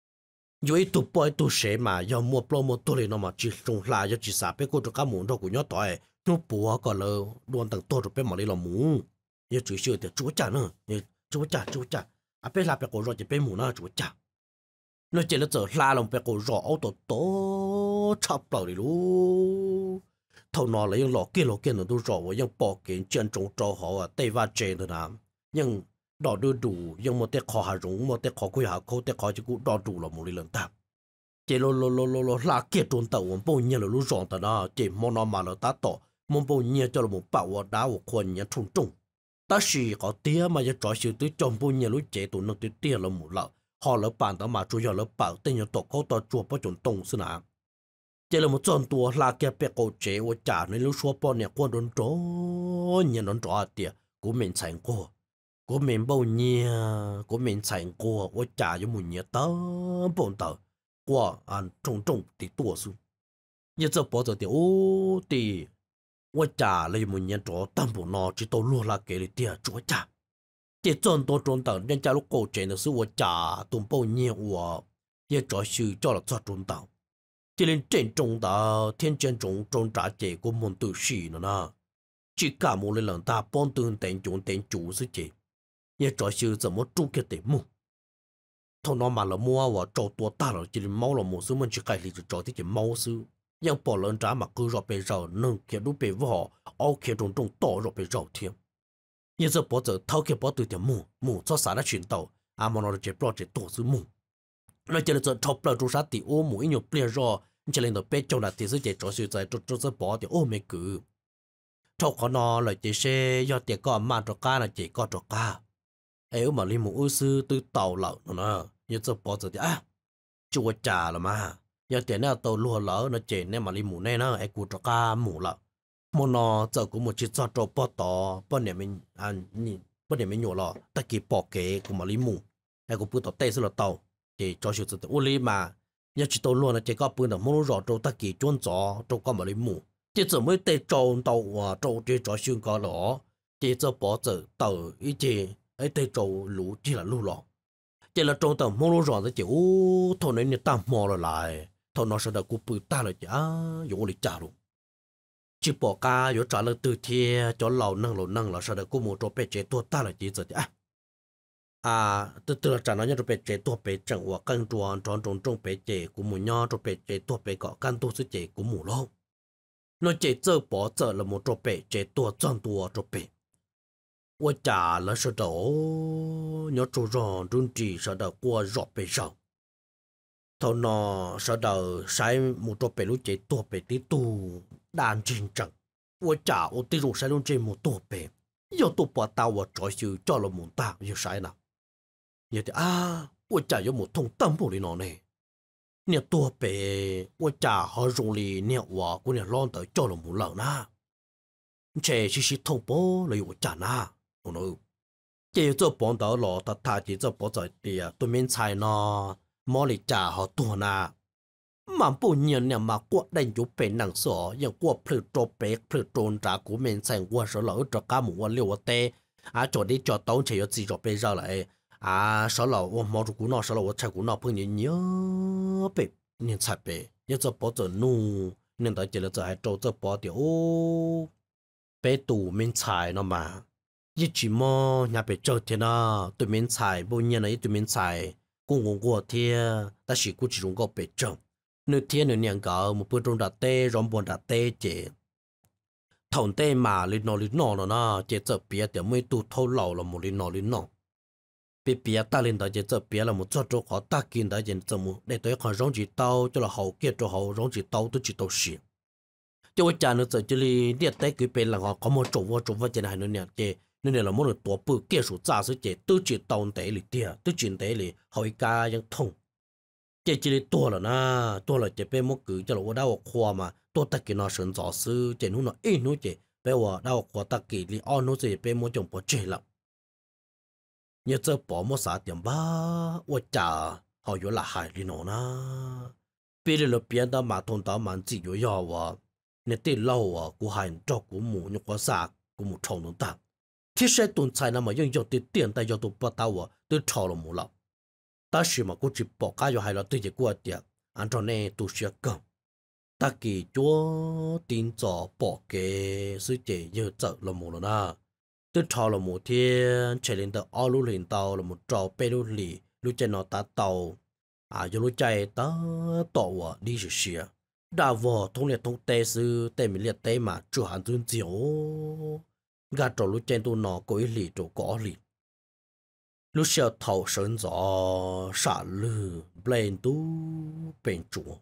rồi tụ bơi tụ sẽ mà giờ mua pro mua tôi nó mà chỉ trồng là giờ chỉ xả bé cô cho các muốn cho của nhớ tỏi nó bùa còn lơ luôn tầng tôi rồi bé mà đi làm mũ giờ chủ sư thì chủ trả nữa giờ chủ trả chủ trả à bé là bé cô rồi chỉ bé mũ nó chủ trả nó chỉ là giờ là lòng bé cô rõ ô tô tô chập đầu đi luôn thầu nó là những lọ kia lọ kia nó都rõ và những bỏ kiện chân trong trâu họ à tây va trên thôi nè nhưng đỏ đưa đủ nhưng một tết khó hà rung một tết khó quay hà khó tết khó chỉ cũng đỏ đủ là một lần ta chỉ lo lo lo lo lo là kia trốn tàu một bao nhiêu là lúc rõ ta đó chỉ mong nó mà nó ta tỏ một bao nhiêu cho là một bảo và đá một quần nhà trùng trùng ta chỉ có tia mà giờ trò sự tới trong bao nhiêu lúc chế tụi nó tới tia là một lợ họ lỡ bàn đó mà chủ yếu là bảo tên nhà tổ có tao chùa bao chuẩn tông xưa nè chỉ là một chọn tua là cái bé cổ chế và trả nên lúc xóa bao nhiêu quan đồn tró nhìn đồn tró tiệt của mình thành qua của mình bao nhiêu của mình thành qua và trả cho một nhiều tớ bốn tờ qua ăn trồng trồng thì tua xuống như giờ bỏ giờ thì ô thì và trả lấy một nhiều tró tâm bộ nó chỉ tao luôn là cái tiệt chúa trả chỉ chọn tua trồng tờ nên trả lúc cổ chế nó số và trả tụm bao nhiêu và như trò sự cho là cho trồng tờ chỉ lên trên trung đạo thiên chân trung trung trả chế của môn tự sĩ nữa nè chỉ cả một lần ta bọn tương tên chúng tên chủ sự chế như trò sư怎么注cái tên mù thằng nó mà là mua và trò tua ta là chỉ lên máu là một số mình chỉ cái lý trò thì chỉ máu sư nhưng bỏ lần trả mà cứ rồi bị rào nâng kia lúc bị vỏ ao kia trung trung tỏ rồi bị rào thêm như giờ bỏ giờ thao kia bỏ từ tiền mù mù cho xã đã chuyển tàu à mà nó chỉ bỏ chỉ tổ sư mù nó chỉ là cho chọc là chủ sát thì ô mũi nhiều bia rồi chỉ lên được bé trong là thì sẽ chỉ cho sự tại cho cho sẽ bỏ thì ô mấy cứ chọc họ nó là chỉ sẽ do tiền có mà cho cá là chỉ có cho cá ấy mà linh một sư từ tàu lợn nó như cho bỏ rồi thì à chùa trà là mà do tiền nào tàu lúa lỡ nó chỉ nên mà linh một này nó ấy cụ cho cá mù lợn một nó giờ cũng một chiếc cho cho bỏ tỏ bỏ niệm mình ăn nhỉ bỏ niệm mình nhổ lọ ta kịp bỏ kế của mà linh mù ấy cũng bữa tàu tây sẽ là tàu thì cho sự tự uli mà nhớ chỉ tôi luôn là chỉ có bữa nào muốn rõ trâu ta kỳ chuyên gió trâu có mà lấy mù chỉ giờ mới tê trâu tàu à trâu chỉ cho xương có lỏ chỉ giờ bỏ giờ tàu ý chỉ ấy tê trâu lũ chỉ là lũ lọ chỉ là trâu tàu muốn rõ thì chỉ ô thôi nên ta mò rồi lại thôi nó sẽ được cú bự ta rồi chỉ à dùng lịch trả luôn chỉ bỏ ca dùng trả lời từ thiê cho lầu nâng lầu nâng là sẽ được cú một trâu bé chế tua ta là chỉ giờ à à từ từ trả nó như cho bé chế tua bé chẳng hoặc căn tròn tròn tròn tròn bé chế của mù nho cho bé chế tua bé cọ căn tu sự chế của mù lô nó chế giờ bỏ giờ là một cho bé chế tua tròn tua cho bé我trả là sợ đó nhớ cho ròn trung chỉ sợ đó qua rõ bé sao thầu nó sợ đó sai một cho bé lúc chế tua bé tí tu đàn trình chẳng我trả我tí rồi sai luôn chế một tua bé giờ tôi bỏ tao và trói sự cho là muốn ta giờ sai nào giờ thì à tôi trả cho một thông tâm của nó này nè tua bé tôi trả họ dùng lì nè và của nè lon tới cho là muốn lợn na chế chỉ chỉ thông bố là tôi trả na nó chế cho bọn đó lọ ta thà chỉ cho bỏ giải tiền tôi miễn xài nó mò lì trả họ tua na mà bù nhiên nè mà qua đánh chú bé nặng sọ nhưng qua phượt trộn bé phượt trộn trả của mình sang qua số lỡ cho cá mũ liều tê à chỗ đi cho tao chỉ có gì cho bé ra lại à số lỡ mò của nó số lỡ chạy của nó phương nhiên nhớ bé nên chạy bé nhớ cho bỏ giờ nu nên tại chỉ là giờ hay trâu cho bỏ tiểu bé tù mình xài nó mà ít chỉ mò nhà bé chơi thế nào tụi mình xài bù nhiên này tụi mình xài cũng cũng qua thế ta chỉ cũng chỉ dùng có bé chơi nửa thiên nửa nhàng cỡ một bữa trong đặt tê rong buồn đặt tê chế thằng tê mà lên nọ lên nọ rồi na chế giờ bia thì mới tu thâu lầu là một lên nọ lên nọ bia bia ta lên đó chế giờ bia là một chỗ chỗ khó ta kinh đó chế giờ một để tôi còn rong chỉ tàu cho là hậu kia cho hậu rong chỉ tàu tôi chỉ tàu xì cho tôi trả nữa giờ chỉ li điện tay cứ bên là họ có một chỗ vô chỗ vô chế này nữa nè chế nên là một tổ bự kia số giá số chế tôi chỉ tàu tế li tiền tôi chỉ tế li hậu ca yang thông chế chỉ li tua là na tua là chế bên một cứ cho là tôi đau khoa mà tôi ta kia nó sinh giáo sư chế nó nó ít nó chế bé wa đau khoa ta kia li on nó chế bên một trong bộ chế lắm nhớ giờ bỏ một sáu điểm ba tôi trả họ yếu là hại li nó na bây giờ là biến đó mà thôn đó mà chỉ yếu yếu wa nên tiền lâu à của hành cho của mù như có啥của mù trồng nó ta thì sẽ tuần sai nào mà dùng cho tiền tiền tại do tụ bắt đầu à tôi trồng là mù lắm ta chỉ mà cũng chỉ bỏ cái rồi hay là tôi chỉ qua tiền anh cho nên tôi sẽ cần ta kỳ chúa tin cho bỏ cái sự chế như trợ là mù rồi na tôi trồng là mù thiên chạy lên tàu ao lú lên tàu là một trò bê lú lì lú chạy nó ta tàu à do lú chạy ta tàu à đi gì đa vợ thông liệt thông tê sư tê mình liệt tê mà chủ hàng dương diệu gà trò lúc trên tu nọ có ý lì trò có lì lúc sau thầu sơn gió xả lư bên tu bên chùa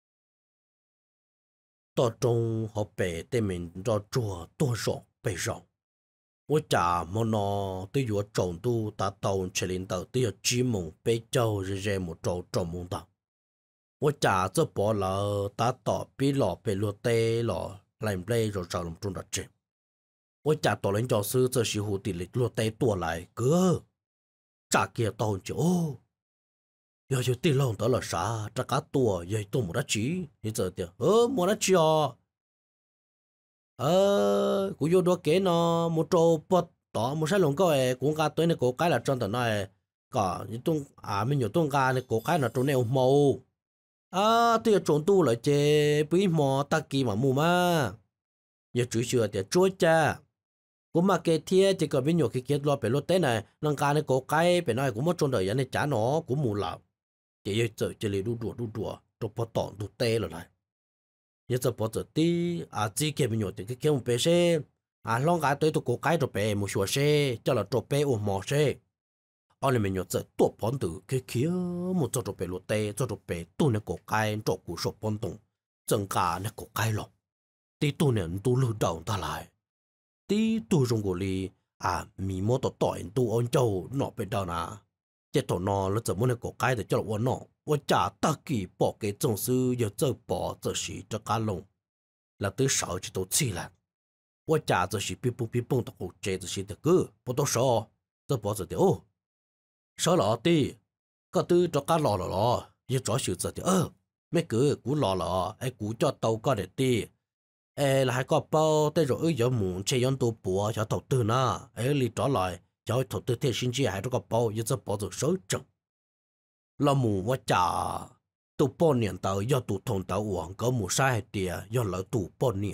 tao trong họ bể tê mình cho chùa tua rộng bể rộng tôi trả một nọ tôi vừa trồng tu ta tàu chạy lên tàu tôi ở chi mông bể châu rồi rồi một trâu trồng mông tàu我家这包了打到比老被落地了，来来就找人种的吃。我家多人教师这时候地里落地多来个，咋个到就哦，要有地浪得了啥，这个多也都没得吃，你这的呃没得吃哦，呃，我有多给呢，没做不到，没啥龙个诶，公家对那个该了真的那，个你东啊没有东家那个该那种那冇。à tôi trộn tu lại chế bí mò ta kỳ mà mù mà giờ chủ sửa để trôi cha cũng mà cái thiê chỉ có bên nhiều cái kia lo về lo tế này nâng cao này có cái bên này cũng mất trộn đời này trả nó cũng mù lạo chỉ giờ giờ chỉ lấy đu đùa đu đùa cho bỏ tỏn đu tế rồi này giờ giờ bỏ giờ tí à chỉ cái bên nhiều thì cái kia một bé xe à long cái tới tôi có cái rồi bé một số xe cho là cho bé ôm mò xe ở đây mình nhớ giờ tổ bón từ cái kia một chỗ chỗ bể lúa tê chỗ chỗ bể tu này cổ cái chỗ củ sổ bón tung chân cả này cổ cái lọ tí tu này tu lư đầu ta lại tí tu trong cổ li à mì mò tổ tỏi tu ôn châu nọ bên đâu nà chết tổ nọ là giờ muốn này cổ cái để cho là ôn nọ ôn trả ta kỳ bỏ cái trồng sư giờ giờ bỏ giờ xí cho cá lồng là tới sáu chỉ tổ chi là ôn trả giờ xí bị bung bị bung tổ cổ chế giờ xí được cứ bỏ tổ sáu giờ bỏ giờ ô sao lọ đi có tư cho cá lọ lọ lọ giờ cho sự giờ thì ơ mấy cứ cú lọ lọ ai cú cho tàu có để đi ai là hai có bao tới rồi giờ muốn chơi yon tu bùa cho đầu tư na ai li trả lại cho đầu tư thế sinh chi hai có bao giờ bỏ rồi số chừng là mù quá chả tu bao niệm tàu do tu thông tàu uổng có mù sai tiền do lỡ tu bao niệm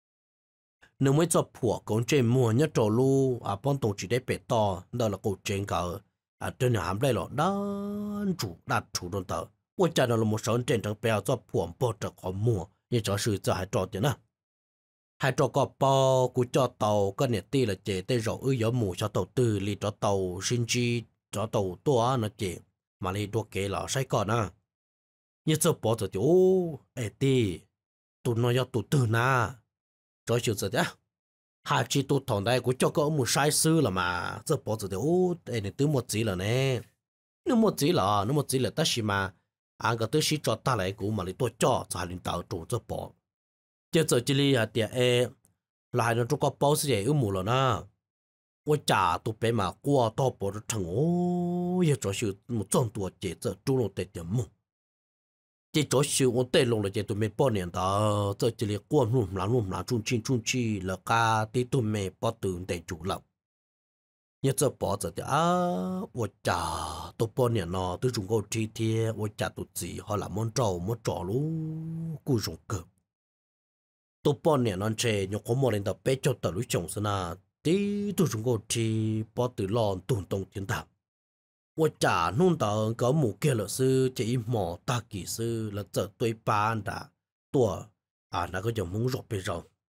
nếu mới cho phùa cũng chơi mua nhất trò lu à bọn tổng chỉ để bể to đó là cổ trên cỡ à trên nhà đây là đan chủ đặt chủ đơn tờ, tôi cho nó là một số trên trang bèo cho phỏng bộ trợ có mua, như cho sự cho hai trò tiền à, hai trò có bao của cho tàu có nhiệt ti là chế tây rồi ư yếu mù cho tàu tư li cho tàu sinh chi cho tàu tua nó chế, mà li đua kế là sai còn à, như cho bỏ cho ô, ê ti, tụi nó要tụi tư na, cho sự giờ đấy. Hai chị tụt thằng đây cũng cho có một sai sư là mà giờ bỏ giờ thì ô đây này từ một chỉ là nè nếu một chỉ là nếu một chỉ là ta chỉ mà anh có tới chỉ cho ta lại cũng mà lấy tôi cho trả lên tàu chủ cho bỏ giờ giờ chỉ là tiền e lại nó cho có bao nhiêu ưu mù rồi na tôi trả tụi bé mà qua to bỏ được thằng ô giờ cho sự một trăm tuổi chỉ giờ chú lô tệ tiền mù chỉ cho sự ổn tệ luôn là chỉ tụi mình bao年đó giờ chỉ là quan luôn là luôn là chung chi chung chi là cả tí tụi mình bao tưởng để chủ lập nhớ giờ bỏ giờ thì à tôi trả tụi bao年nó tôi dùng câu chi thiê tôi trả tụi gì họ làm món trâu món trò luôn cú dùng cờ tụi bao年nó chơi nhớ có một lần tập bé cho tụi lúc chồng xin à tí tôi dùng câu chi bao từ lon tuần tông thiên đạo tôi trả nông tờ có một kia là sư chỉ mỏ ta kỳ sư là giờ tôi bán đã tua à nó có giống muốn rộp bây giờ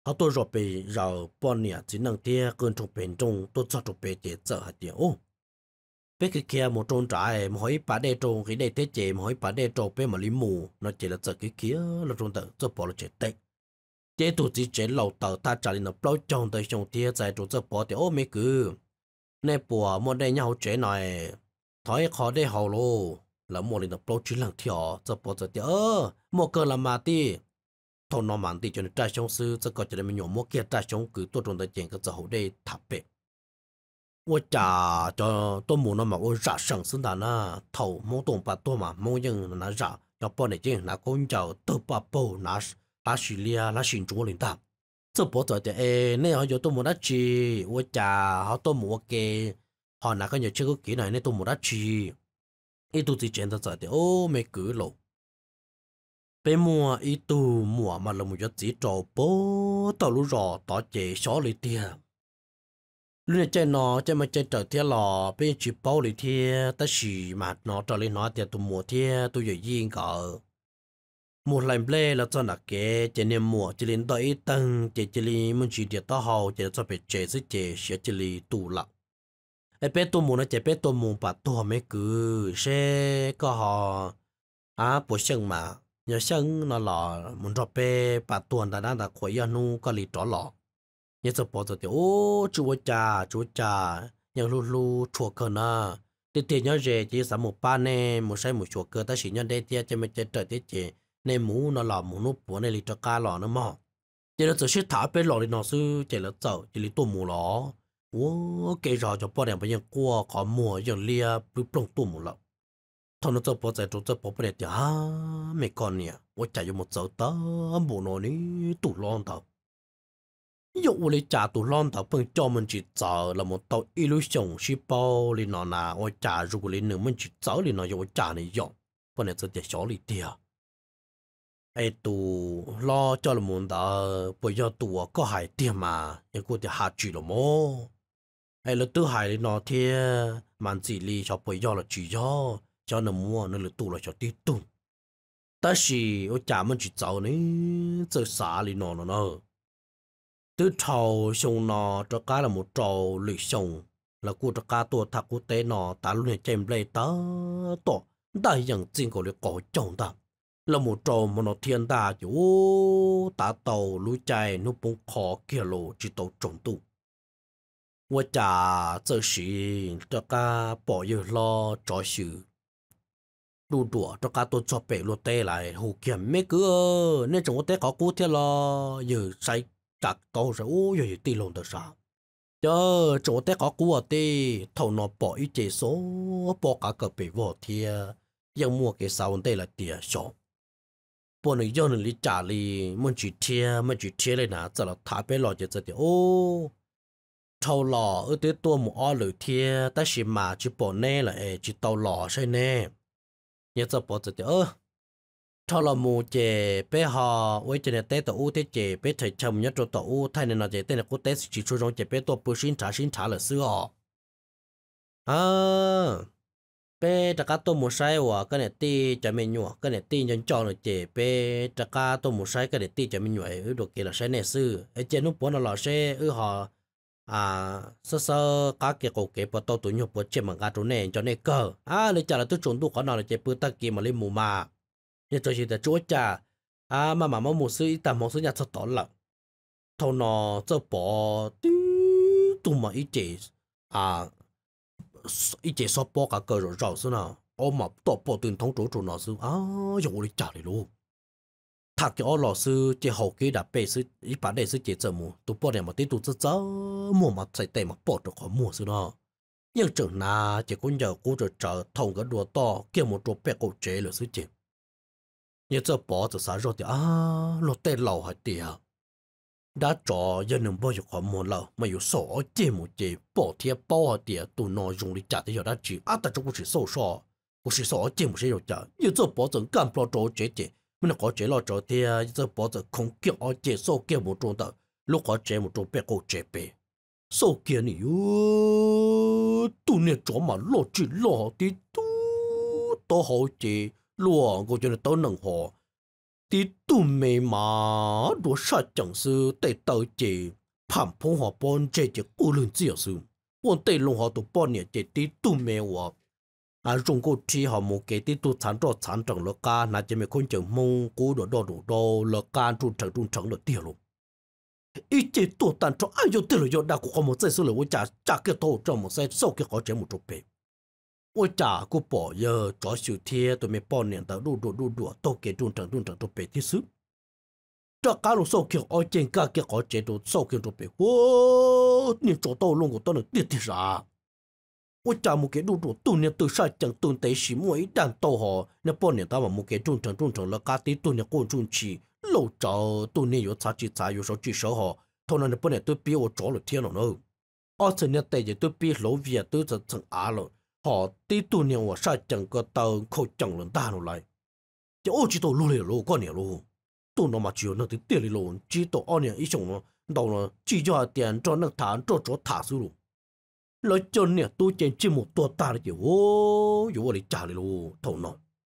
họ tôi rồi bị rồi bọn nhà chỉ năng tia cơn trong bên trong tôi cho trong bên để chờ hạt tiền ô bé cái kia một trong trái một hỏi bà đê trong cái đây thế chế một hỏi bà đê trong bé mà lý mù nó chỉ là chờ cái kia là trong tờ cho bỏ là chết tệ chế tụ chỉ chế lâu tờ ta trả lời nó bao trong tới trong tia tại trong cho bỏ thì ô mấy cứ nè bùa một đây nhau chế này thói khó đây hầu lô là một lần nó bao chỉ lần thiểu cho bỏ cho tia ơ một cơ là mà ti thầu nó mà ti cho nên trai trong sư cho có cho nên mình nhổ một kia trai trong cứ tôi trong tới chuyện cái giờ hậu đây thập bệ 我家叫多木那嘛，我热上身的呢，头毛动把多嘛，毛人那热，要把那件那公交都把包那那水里啊，那新竹领导，这不做的诶，那样有多木那去，我家好多木给，好那个有这个给呢，那多木那去，一肚子钱都做的哦，没够了。bên mua ít tu mua mà là một chút chỉ trò bố tao lúc rõ tao chế xóa lấy tiền lúc này chơi nó chơi mà chơi trở thiên lò bên chỉ bao lấy thiên ta chỉ mà nó trở lên nó tiền tu mua thiên tu giờ gì cả một lần ple là cho nó kế chơi nên mua chơi lên tới tầng chơi chơi lên muốn chỉ tiền tao hậu chơi cho bị chơi sức chơi sẽ chơi lên tu lặng ai bên tu mua nó chơi bên tu mua bà tu mấy cứ sẽ có họ à bổ sung mà nhớ sân nó lò muốn cho bé bà tuần đã đang đã khỏi ya nu có lý trỏ lò nhớ cho bỏ cho ô chú cha chú cha nhớ lu lu chùa cờ na thì tiền nhớ về chỉ sắm một ba nè một sai một chùa cờ ta chỉ nhớ đây tia cho mình chơi trời tiết chế nên mũ nó lò mũ nút bùa này lý cho cá lò nó mò chỉ là chỉ sẽ thả bé lò đi nó sư chỉ là dậu chỉ lý tôm mũ lò ô cái rồi cho bỏ đèn bây giờ qua có mùa giờ lia bị plong tôm mũ lò thằng nó cho bỏ chạy cho bỏ bể thì à mấy con nè, tôi chạy vô một giờ ta bộ nó ní tủ lon tao, dụ lấy trả tủ lon tao bằng cho mình chỉ chờ là một tàu illusion ship bao lên nó nà, tôi trả rồi lên nữa mình chỉ chờ lên nó tôi trả này dùng, bọn này sẽ để xóa đi tiền, ai tủ lo cho là muốn ta bây giờ tủ có hại tiền mà, nhưng cô thì hạ chỉ là mò, ai là tự hại lên nó thì mà chỉ li cho bây giờ là chỉ do cho nó mua nó là tụ lại cho tí tụ ta chỉ ở chả mình chỉ giàu này giờ xả li nó nó nó từ trâu xong nó cho cá là một trâu lì xong là cô cho cá tua thạc cô té nó ta luôn này chém lấy ta to đại dạng chính của cái cổ trồng ta là một trâu mà nó thiên ta chứ ta tàu lúa chạy nó bông khó kia lô chỉ tàu trồng tụ 我家这是这个保佑了着手。 đủ đủ cho cả tôi cho bể lột tê lại hồ kiểm mấy cứ nên chúng tôi có cú thế lo giờ say chặt tao rồi ô giờ tì lồng được sao chờ chúng tôi có cú ở tê thầu nó bỏ ít chế số bỏ cả cờ bể vỏ thìยังmua cái sao đây là tiền số bọn này do nên lý trả li muốn chỉ chia muốn chỉ chia lên nào giờ là thả bể lò chỉ giờ thì ô thầu lò ở tới tua một o lửa thia ta chỉ mà chỉ bỏ nè là chỉ tàu lò sai nè nhớ cho bỏ cho ơ cho là mù chè bé họ với chè này tết tổ u tết chè bé thầy chồng nhớ cho tổ u thay nên là chè tết này có tết chỉ cho trong chè bé tổ bù xin trả xin trả là xưa họ à bé tất cả tổ một sai và cái này ti chè mình nhọ cái này ti nhân cho là chè bé tất cả tổ một sai cái này ti chè mình nhọ ở đồ kia là sai này xưa ở trên nút bỏ nó là sai ở họ à sơ sơ các cái cổ kế bắt đầu tụi nhục bắt chém bằng cá trốn này cho nên cơ à lấy trả là tôi trốn tụ có nào là chế bữa ta kia mà lên mù mà nhưng tôi chỉ là chúa cha à mà mà mà một sư tầm một sư nhà thật tỏ lặng thâu nó cho bỏ tí tụ mà ít chế à ít chế so bỏ cả cơ rồi rồi xưa nào ôm mà tổ bỏ tiền thống chủ chủ nó sư à dùng lấy trả lại luôn thạc cho老师这后期的背是一般的是节奏么，都播点嘛，对都是早么嘛在带嘛播着看么是咯。nhưng chừng na chỉ có nhờ cô trở trở thông cái đùa to kia một chỗ bé cổ chế là sự chuyện. như giờ bỏ từ sáng rồi thì à lột tay lầu hay tiệt đã cho dân nông bao giờ có một lầu mà有手接một chế bỏ thiệt bao hay tiệt tụi nó dùng đi trả thì giờ đã chỉ à ta chúng cũng chỉ sổ sổ cũng chỉ sổ接một些有价như giờ bỏ từ干不了做chế chế mình có chế lo cho thì giờ bỏ từ không kiểu ở chế số kia một trong đó lúc có chế một trong bé cổ chế bé số kia này tụi này cho mà lo chỉ lo thì tu to hậu chế lo có cho nên tao nâng họ tí tu mê mà đồ sa chẳng sư tê tàu chế phạm phong họ bọn chế chế cô lưng chia sư bọn tê lông họ tụ bọn nhẹ chế tí tu mê wa à rung cô chi họ một cái tí tu chán trọ chán chẳng lỡ ca nà chế mê khôn chẳng mông cố đồ đồ đồ đồ lỡ ca trung chẳng trung chẳng lỡ tiêu luôn ý chế tu tàn cho ai vô tiêu lỡ vô đa của họ một giây sư lỡ vô chả chả cái tổ trong một giây sau cái họ chế một chục bề我家个保佑找小天都没半年的路路路路都给中正中正都白的事，这家路烧烤我见家给好节都烧烤都白，我你找到弄个到那地地啥？我家木给路路多年都啥讲都得是每一单都好，那半年他们木给中正中正了家的多年过中去，老早多年有查起查有时候至少好，他那半年都比我早了天了呢，而且呢带着都比老远都成成阿了。họ tí tu niệm và sai chẳng có tàu khâu chẳng lần ta nó lại chứ ô chỉ tổ lô lì lô con niệm lô tu nó mà chịu nó thì tiền lì lô chỉ tổ anh niệm ý chung nó đầu nó chỉ cho tiền cho nó thả cho chỗ thả xuống luôn lấy cho niệm tu trên chỉ một tua ta là chịu ô dù đi trả lì lô thầu nó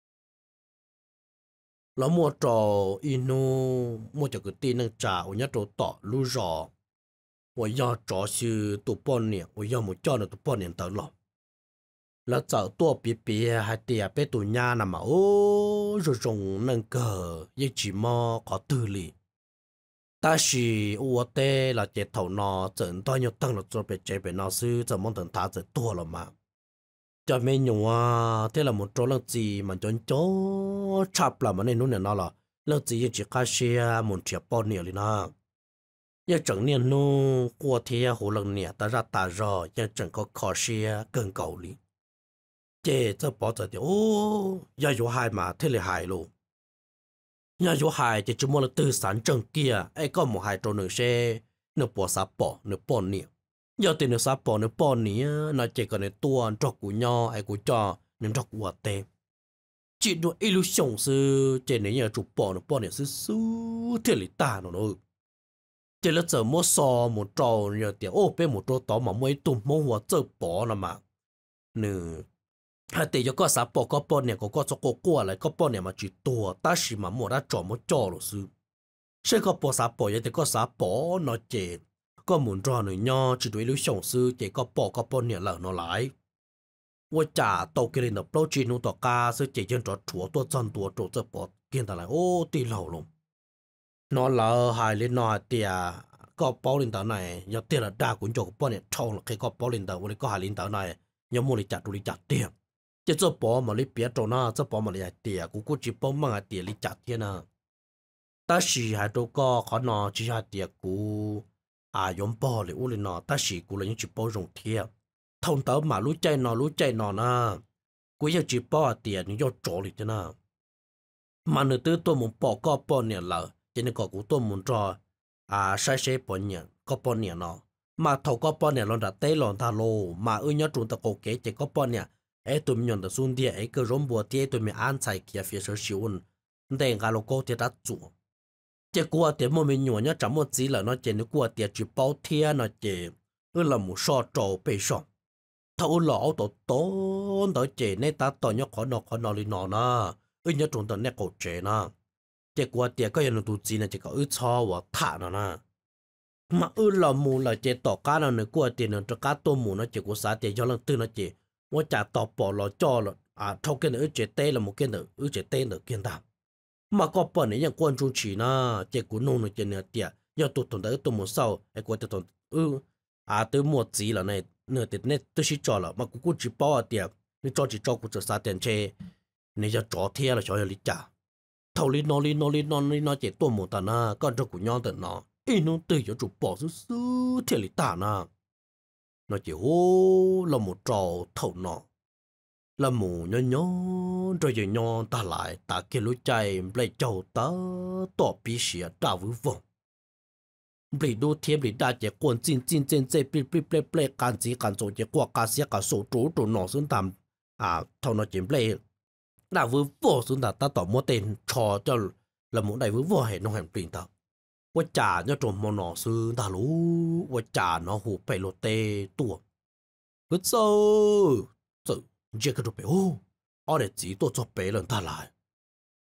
là mua trò inu mua cho cái tiền năng trả ở nhà trò tỏ lú rò và do trò sư tụ bọn niệm và do một cho nó tụ bọn niệm tới lọ là sợ tua bì bì hay tiệt bé tụi nhà nằm mà ô rồi dùng nâng cờ như chỉ mò có tư lì ta chỉ u tê là chế thầu nó dẫn tôi nhiều tăng là cho bé chế bé nó sư giờ mong tận thả giờ tua rồi mà cho mình nhung à thế là một chỗ lần gì mà chọn chỗ chập là mà nên nó nó là lần gì chỉ cá xe một chiếc bao nhiêu liền na giờ chẳng niên nu qua thế hồ lần nè ta ra ta rồi giờ chẳng có khó xe cần cầu liền chế cho bỏ ra thì ô ya yo hai mà thế là hai luôn ya yo hai thì chúng là tư sản trần kia ai có một hai trâu nữa xe nó bỏ sáp bỏ nó bỏ nè giờ thì nó sáp bỏ nó bỏ nè nó chỉ còn nó tuôn cho của nhau ai của cho nên cho của tê chỉ đôi illusion sư chế này nhà chụp bỏ nó bỏ nè sư sư thế là ta nó nữa chế là giờ mua sò một trâu nhiều tiền ô bên một trâu tỏ mà mấy tụm mua hoa chơi bỏ là mà nè hay để cho có sắp bỏ có bỏ nè có có cho cô qua lại có bỏ nè mà chỉ tua ta chỉ mà mua ra trò một trò rồi sư sẽ có bỏ sắp bỏ vậy thì có sắp bỏ nó chết có muốn trò nữa nhau chỉ đối lưu sống sư chỉ có bỏ có bỏ nè lỡ nó lại tôi trả tàu kia lên đập lâu chỉ nó tàu ca sư chỉ chân trò chúa tôi chân tua trò cho bỏ kiên ta lại ô tì lẩu luôn nó lỡ hai lên nó tiề có bỏ lên tàu này giờ tiền là đa cũng cho bỏ nè trâu là khi có bỏ lên tàu tôi có hai lên tàu này giờ mua đi chặt tôi đi chặt tiền chỉ cho bỏ mà lấy biết rồi na cho bỏ mà lấy tiền cũng cũng chỉ bỏ mà tiền lấy chặt tiền na ta chỉ hai đâu có khó nó chỉ hai tiền cũng à dùng bỏ lấy u lên nó ta chỉ cũng là những chỉ bỏ dùng tiền thông tao mà lú chạy nó lú chạy nó na cũng giờ chỉ bỏ tiền những cho chỗ đi thế na mà nữa tới tôi muốn bỏ có bỏ nhiều lợ cho nên có cũng tôi muốn cho à sai sai bỏ nhiều có bỏ nhiều nó mà thầu có bỏ nhiều nó đã té lon thà lô mà ơi nhớ chúng ta cố kế chỉ có bỏ nhiều ấy tụi mình nhận được xuân địa ấy cái rốn bùa tiệt tụi mình ăn xài kia phía sau xíu un để ngã lô cô thì đã chủ chỉ qua tiệt mà mình nhổ nhá chấm một gì là nó chỉ nó qua tiệt chỉ bao thiên nó chỉ ư là một so trâu bê sọ thâu lọ tổ tốn đó chỉ nên ta tao nhá khó nọ khó nọ lên nọ na ư nhá chúng ta nè cổ chế na chỉ qua tiệt cái nhân tụi gì này chỉ có ư cho và thả nó na mà ư là mù là chỉ tỏ cá nó nữa qua tiệt nó cho cá tôm mù nó chỉ có xả tiệt do lần tư nó chỉ tôi trả tọt bỏ lò cho là à thâu cái nữa chế tê là một cái nữa ư chế tê nữa kiên ta mà có bọn này những quan trung chỉ na chế cú nông nó chế nữa tiệt giờ tụt tụt tới tụt một sau ai qua tụt tụt ư à tới một gì là này nửa tiệt này tôi chỉ cho là mà cú cú chỉ bao tiệt你做只照顾着啥点车，你就昨天了小要你家，头里哪里哪里哪里哪些多么大呢？干着姑娘的呢，一弄对有主保是是天里大呢，那就哦，là một trò thầu nọ, là một nhỏ nhỏ rồi giờ nhỏ ta lại ta kia lối chạy lấy châu ta tỏ bí xỉa ta với vòng. Bị đôi thêm bị đa chế quân chín chín chín chế bị bị bị bị can gì can số chế qua cá xía cá số chủ chủ nọ xuống tầm à thầu nó chém bị là với vợ xuống tầm ta tỏ mua tiền cho cho là một đại với vợ hệ nó hành bình taoว่าจ่าเนี่ยจมมอนอซื้อตารู้ว่าจ่าเนาะหูไปโรเตตัวก็เจอเจอเจ้าก็จะไปโอ้เอาเด็กจีตัวจะไปเลยตาลาย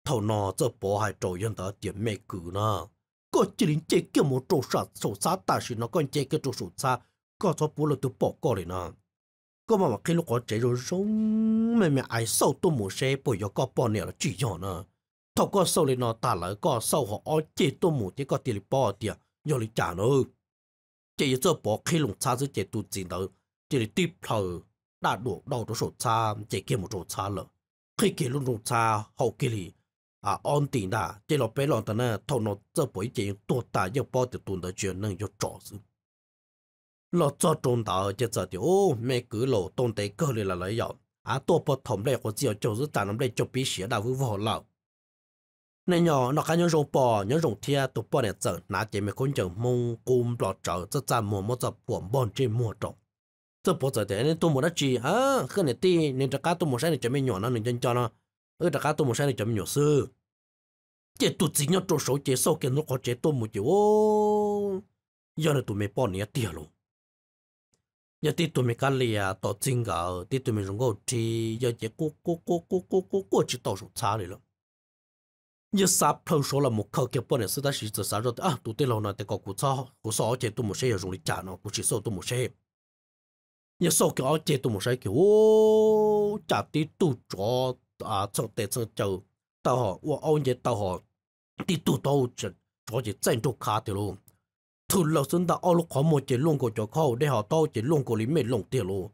thầu nọ giờ bỏ hai trâu dân ta tiền mẹ cử na có chỉ đến chơi kia một trâu sát sổ sát ta chỉ nó còn chơi cái trâu sổ sát có cho bố là tôi bỏ qua rồi na có mà mà khi lúc có chơi rồi sống mẹ mẹ ai sâu tôi một xe bởi do có bỏ nè là chỉ nhỏ na thầu có sâu lên nó ta lại có sâu họ ở chơi tôi một thì có tiền bỏ tiền do lý trả nữa chơi giờ bỏ khi lúc xa chứ chơi tụt gì đâu chơi tiếp thầu đã đủ đầu đó sổ xa chơi kia một trâu xa rồi khi kia lúc trâu xa hậu kia thì à ổn định đã chỉ là bé lòng ta nè thầu nó giờ bởi chỉตัวta要包的多的chuyện能有找事lo cho trong đó chỉ giờ thì ô mẹ cứ lộ tôn tế cơ liền là lấy dạo à tôi bắt thầm đây có gì cho rất tàn lắm đây cho bí xía đã vui vào lão nên nhỏ nó cá nhân rồng bò nhân rồng thia tụ bò này giờ nãy chỉ mấy con chừng mông cùm lọt trở rất ra mùa một giờ buồn bon trên mùa trồng giờ bỏ giờ thế nên tôi muốn nói chi à cái này ti nên tất cả tôi muốn sai này cho mấy nhỏ nó nên chân cho nó ở tất cả tôi muốn sai này cho mấy nhỏ sư chế tụt gì nhau trộn số chế sau kia nó có chế tôi một chiều ô giờ này tụi mình bỏ nhẹ tiền luôn giờ tí tụi mình cá lìa tao chính cả tí tụi mình dùng cái chi giờ chế cố cố cố cố cố cố cố chỉ tao số xa rồi giờ sắp thâu số là một khâu kia bỏ nhẹ sự ta chỉ giờ sao rồi à tụi tây lâu này tây có cụ sao cụ sao chế tụi một xe dùng lịch trả nó cụ chỉ số tụi một xe giờ sau kia chế tụi một xe kiểu ô trả tí tụi cho à sau tết sau châu tao họ我 ông chế tao họ đi tụ tao chỉ cho chỉ tranh chụp khá tiền luôn thu lâu xuân ta ông lúc có một chế luôn của cho khâu để họ tao chế luôn của lý mẹ lồng tiền luôn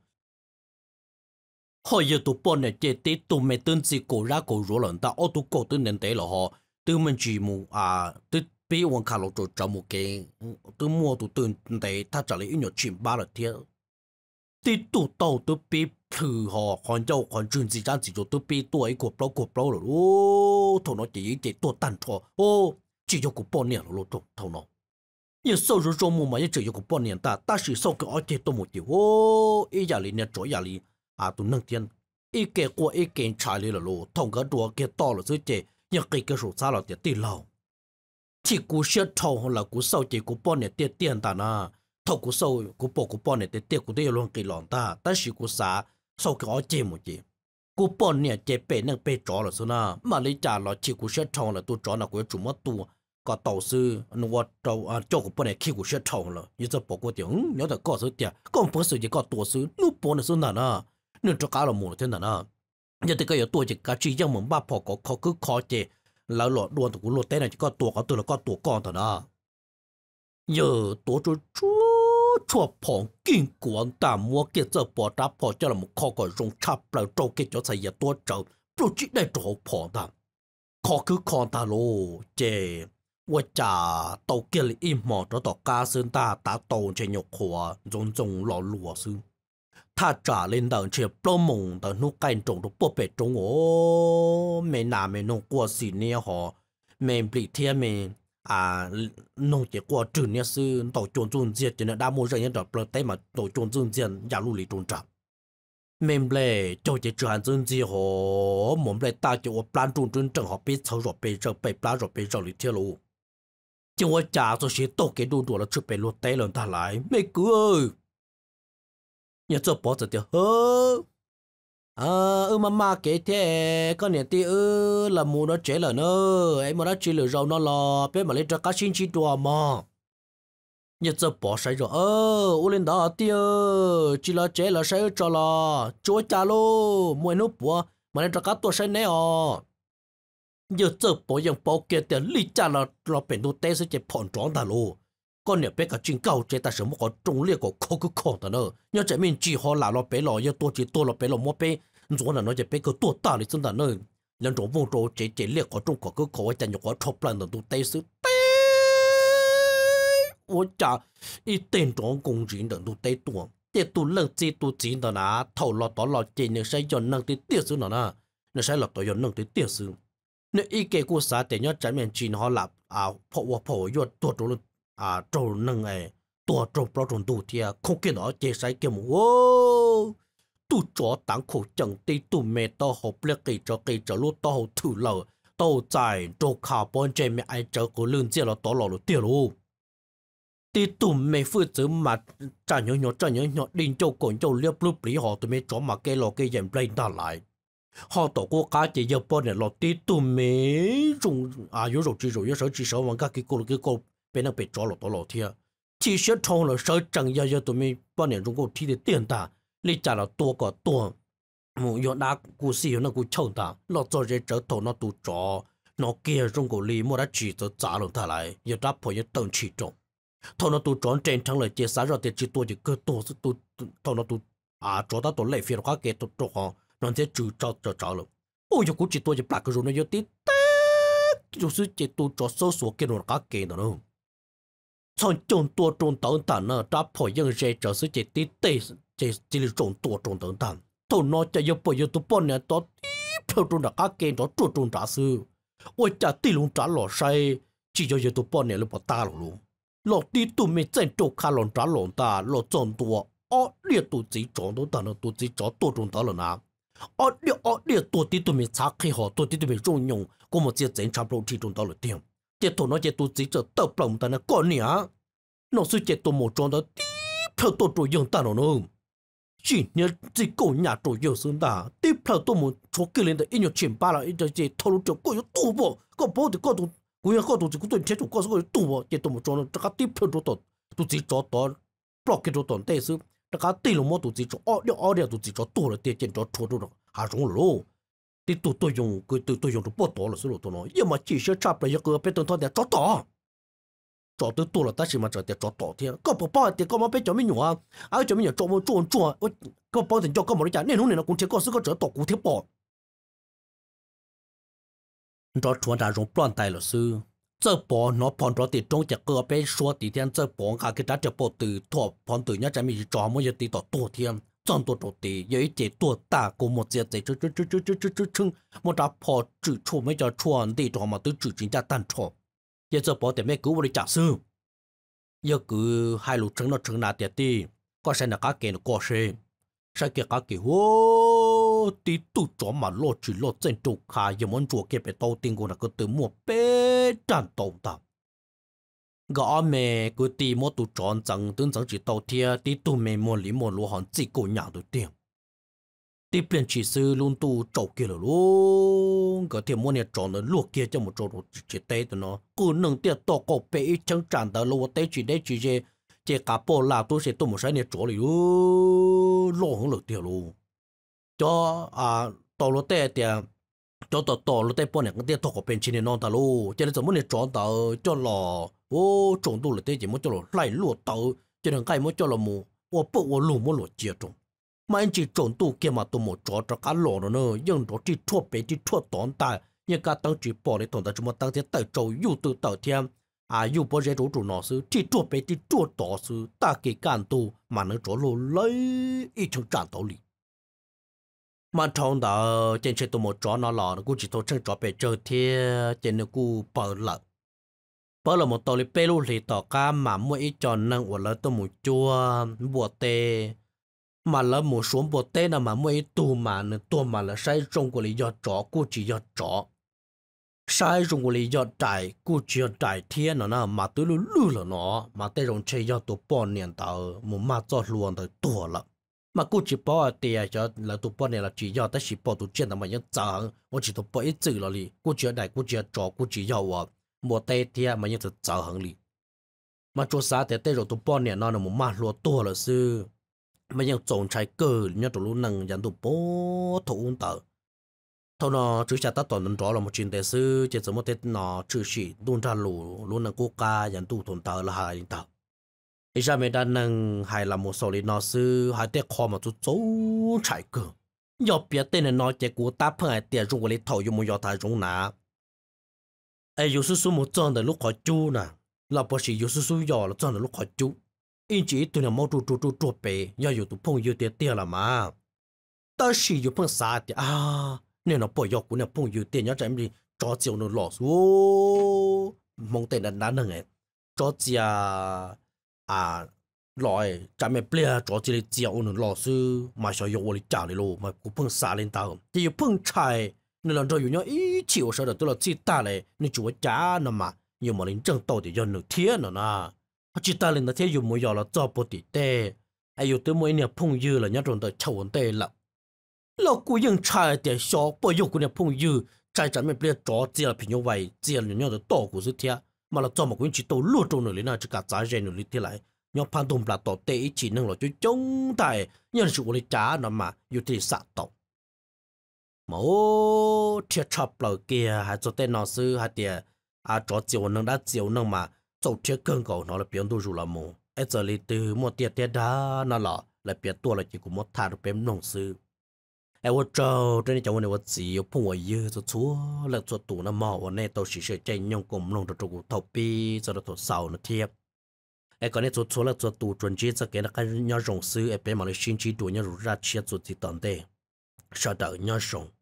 họ giờ tụ bọn này chế tí tụ mẹ tên gì cổ ra cổ rối lần ta ông tụ cổ tên nên tế là họ từ mình chỉ mù à từ bây giờ khá lâu rồi cho một cái từ mua tụ tên tế ta trả lại ít nhiều chuyện ba là thiệt tí tụ tao từ bây thử họ còn dâu còn chuyện gì ra chỉ cho tôi bị tuổi của bao của bao rồi ô thằng nó chỉ chỉ tôi tàn thọ ô chỉ cho của bao nhiêu rồi thằng thằng nó nhưng sau rồi rồi mà chỉ cho của bao nhiêu ta ta chỉ sau cái ở chế tôi một chiều ô ý giả lý nè chỗ giả lý à tôi nâng tiền ý cái của ý cái trái lý là lô thằng cái đồ cái to là dưới chế nhưng cái cái số xa là tiền tiền lâu chỉ của sẽ thầu là của sau chế của bao nhiêu tiền tiền ta na thầu của sau của bao của bao nhiêu tiền tiền của đây luôn cái lon ta ta chỉ của xã sau cái ở chế một chế, cú bọn nè chế bể năng bể chó là sao na, mà lấy trả là chỉ cú sẽ trồng là tôi chó là cú chủ mất tu, có tàu sư nó vào tàu à cho cú bọn này khi cú sẽ trồng là, như giờ bỏ qua tiếng, nhớ là có số tiền, còn bớt số gì có tổ sư, nó bọn này số nào na, nên cho cá là một thế nào na, giờ thì cáiตัวchỉ cá chỉ riêng mình ba phò có khó cứ khó chế,แล้วหลอดดวงตัวกูหลอดเต้นก็ตัวก็ตัวแล้วก็ตัวก้อนเถอะนะgiờตัวจู่จู่chua phong kinh quán tạm mua kia giờ bỏ ra bỏ cho là một kho gọi rong chắp lại trâu kia cho thầy tua trâu rồi chỉ để trâu phong ta kho cứ kho ta lô chèว่าจ่าตกเกลีอิมหมอตัวต่อกาซึ่งตาตาโตเชยกหัวจงจงหล่อหลัวซึ่งถ้าจ่าเล่นดังเชียปล้มงแต่นุกไก่จงตัวปวดเป็ดจงโอ้ไม่นาไม่นงกลัวสีเนี่ยหอไม่ปลีเทียไม่à nông chỉ qua trường nhà sư tổ chôn chôn diệt cho nên đa mô rằng những đợt bờ tây mà tổ chôn chôn diệt giả lưu lý trôn trạm mình lệ cho chỉ trường dân gì họ muốn lệ ta cho plan trôn trôn chẳng họ biết sâu rồi biết rồi biết plan rồi biết rồi lý theo luôn chỉ qua trả rồi sẽ tổ cái đồ đồ là chụp bị lột tay lần ta lại mấy cứ ơi nhà cho bỏ giờ thì hơ à ư mà mà kể thế con nhà ti ư là mua nó chế là nữa em mà nó chỉ lừa rau nó lò bé mà lấy cho cá xin chi đùa mà nhà cho bỏ sai rồi ơ u lên đó ti ơ chỉ là chế là sai cho là chúa cha lô mua nó bùa mà lấy cho cá tua sai nè à giờ cho bỏ yang bỏ kia tiền lý cha là là bên đồ té sẽ chế phòn tròn ta lô con nhà bé cả chuyện cao chế ta sớm có trung liệt có khó cứ khó ta nữa nhớ chạy mình chỉ họ là lo bé lo nhớ tôi chỉ tôi lo bé lo mua bé rồi là nó chỉ bé cái tôi ta đi chân ta nữa nhân trong vùng trâu chế chế liệt có trung có cứ khó chạy nhớ có chọc lần đồ tây sư tây tôi chả ít tiền trong công trình đồ tây tuồng để tôi lần chỉ tôi chỉ đó là thầu lo đó lo chế nhớ sai cho năng thì tiếc sư nó na nó sai là tôi cho năng thì tiếc sư nếu ý cái của xã để nhớ chạy mình chỉ họ là à phổ phổ yo tôi tôi à trâu nâng ấy tua trâu bao trâu đủ thì không kia nó chế sai kia mà ô tu chó tặng khẩu chẳng tây tu mẹ tao học liệt cái cho cái cho lúc tao học thử lờ tao giải trâu khảo bọn trẻ mẹ ai cho cô lương chia là tao lò lò tiền luôn tây tu mẹ phụ tử mà trả nhỏ nhỏ trả nhỏ nhỏ đinh châu cồn châu liệp lúc lý họ tụi mẹ chó mà cái lò cái dèm lên ta lại họ tổ cô cá chỉ giờ bọn này lọt tí tụi mấy dùng à yếu rồi chỉ rồi yếu sợ chỉ sợ mà các cái cô cái cô bên nó bị chó lọt tổ lọt thiệt chỉ sợ thông là sợ chẳng giờ giờ tụi mình bọn này dùng cô thi để tiền ta lý trả là tua có tua một yếu đá cô xì nó cô chồng ta lọt cho dễ trở thầu nó tụ chó nó kia dùng cô lý mua đã chỉ cho trả luôn ta lại yếu đá phải yếu tận chỉ trọng thầu nó tụ chó trên thằng lại chia sáng rồi thì chỉ tua chỉ cơ tua tụ thầu nó tụ à chó ta tụ lấy phiền quá kia tụ tụ họ nó sẽ trừ cho cho cho luôn ôi giờ cũng chỉ tôi chỉ bạc cái rồi nó tí tết rồi sự chỉ tôi cho số số cái nó cá kê đó nữa chọn chọn tua chọn tận tận nó đã phải dân sẽ cho sự chỉ tí tết chỉ chỉ là chọn tua chọn tận tận thôi nó chỉ có bây giờ tôi bọn này đó theo chọn cá kê đó chọn chọn trả sự ôi chả tí luôn trả lọ sai chỉ cho giờ tôi bọn này là bỏ ta luôn lọ tí tụi mình chân trâu khá lon trả lon ta lọ chọn tua ở liệt tụi chỉ chọn đó tận nó tụi chỉ chọn tua chọn tận là nào ở địa ở địa tổ tí tụi mình xác khi họ tổ tí tụi mình dùng用có một chiếc chén chắp đầu chỉ trong đó là tiền chế tổ nó chế tổ chỉ cho tập lòng ta nó con nhỉ nó sẽ chế tổ một trong đó tí theo tổ tổ dùng ta nó nữa chỉ nhớ chỉ cổ nhà tổ dùng xuống ta tí theo tổ một số kia lên tới ít nhiều tiền ba là ít cho chế thâu cho có yếu tụ bộ có bao thì có tụ cũng có tụ chỉ có tụ chế tụ có số tụ bộ chế tổ một trong đó cái tí theo tổ tổ tụ chỉ cho tổ block cái tổ tổ thế sự cái tí lồng một tụ chỉ cho ở địa ở địa tụ chỉ cho tổ là tiền cho thua đó hà rong lô thì tụi tôi dùng cái tụi tôi dùng được bao tổ là số lượng tôi nói nhưng mà chỉ sẽ chắp lại cái bên tôi để cho tổ cho tới tôi là ta chỉ mà cho để cho tổ thì có bao bao thì có mà bên cho mình nhủ à ai cho mình nhủ cho mình cho cho có bao thì cho có một cái nên hôm nay nó cũng chỉ có sự có trở tổ cụ thể bỏ cho chuẩn đã dùng plan tài là sư这波nó phòn cho thì trong cái cơ bên số thì thiên这波cả cái đã cho bộ từ thọ phòn từ nhá trái mình cho mỗi cái tổ tổ thiên trong tổ tổ thì有一节多大个么子在这这这这这这这称么打跑指出没叫传递着嘛都指人家单错也这保点没给我的假设也个海路成了成那点的个谁那个给了个谁谁给个给我的都着嘛落去落正主卡也muốn做给别到定过那个的么别战斗的gõ mẹ cứ tì một tụ tròn chẳng tương chẳng chỉ tàu thia tí tụ mẹ một lý một lúa hòn chỉ cổ nhà đầu tiên tí biển chỉ sư luôn tụ trâu kia rồi luôn có thể mua nhà tròn nó luộc kia cho một trâu rồi chỉ tê tụi nó cứ nâng tiền to cổ bể chẳng tràn đó lúa tê chỉ đấy chỉ chỉ chỉ cả bộ là tôi sẽ tụ một cái nhà trâu rồi lúa không được tiền luôn cho à tàu lúa tê tiền cho tàu tàu lúa tê bọn này cái tiền to cổ bên trên này non ta luôn cho nên giờ muốn nhà tròn tàu cho lò ô trồng đồ là thế chỉ muốn cho nó lại lúa tàu cho nên cái muốn cho là mù ô bộ ô lù muốn lúa chia trồng mà anh chỉ trồng đồ kia mà tôi một chỗ cho cá lò rồi nữa nhưng đó chỉ thua bé chỉ thua tón ta nhưng cá tăng chỉ bỏ để tồn tại chúng ta tăng thế tại trâu yêu từ tàu thiên à yêu bỏ ra chỗ chủ nó sư chỉ thua bé chỉ thua tỏ sư ta cái can tu mà nó chỗ lô lấy ít trong tràn tàu lì mà trong đó trên trên tôi một chỗ nó lò nó cũng chỉ thôi chân chỗ bé chơi thế trên nó cũng bỏ lợn bỏ là một tàu li bê lu li tàu cá mà mỗi ít tròn năng của lỡ tôi một chua bùa tê mà lỡ một xuống bùa tê là mà mỗi ít tu mà nữa tu mà là sai trong của lý do chó cô chỉ do chó sai trong của lý do trải cô chỉ do trải thiên nó mà tôi lu lu là nó mà tê trong chơi do tôi bỏ niệm tàu một mà cho luôn tới tua là mà cô chỉ bỏ tiền cho là tôi bỏ niệm là chỉ do tới chỉ bỏ tôi chuyện là mà những chẳng tôi chỉ tôi bỏ ít chữ là li cô chỉ đại cô chỉ chó cô chỉ do à một tay thì mà như thật sợ hẳn lì mà chỗ xã thì tay rồi tụi bọn này nó là một mặt lúa to là sư mà như trồng trái cờ như tụi lúc nâng dàn tụi bố thủ ung tờ thôi nó chứ chả ta toàn nó đó là một chuyện đại sư chỉ một tết nó chữ sĩ đun ra lù luôn là quốc ca dàn tụi thôn tờ là hai tờ thì ra mấy đàn nâng hay là một số lý nó sư hai tết kho mà tụi chỗ trái cờ do biết tên là nó chỉ của ta phải tiền dùng cái thầu dùng một giọt thải dùng nã ai有时候冇赚的路好久呢，那不是有时候要了赚的路好久，因此对那冇做做做做白，要有的朋友点点了嘛。但是有碰啥的啊？你那不要过那朋友点，要怎么着急那老说，蒙得那哪能哎？着急啊啊！來，咱們不要着急嚟教那老師，買小藥我嚟教你咯，買不碰啥領導，只有碰菜。你làm cho nhiều ý chịu sợ được tôi là chỉ ta này你chủ giá nó mà nhiều mà linh正道的要能天了呢chỉ ta lên là thế dùng mỗi giờ là cho bố tỷ tê ai yêu tới mỗi nhà phong dư là nhớ trong đời chầu vấn đề là 老古人差点小不有个那朋友，在咱们不要找这朋友为这人家的道故事听，嘛了怎么过去到路中那里那这个杂人那里的来，要判断不了到第一技能了就中大，要是我的家那嘛有点杀到。冇贴插了kia还做tên nó sư hay tiệt à cho chiều nâng đã chiều nâng mà dầu thiết cơn cầu nó là biến đồ rủ là mù ấy giờ li từ một tiệt tiệt đá nó lọ là biến tua là chỉ của một thà được biến nông sư ấy vô trâu trên chỗ này vô chỉ phong vô dư cho chúa là cho tụ nó mò vô này tao chỉ sẽ chạy nhông cùng nông được tụ thầu pi cho nó thầu sau nó thiệp ấy còn này cho chúa là cho tụ chuẩn chỉ cho cái là cái nhau rồng sư ấy bên mà nó xin chỉ tụ nhau rủ ra chia cho chỉ tận đây sau đó nhau rồng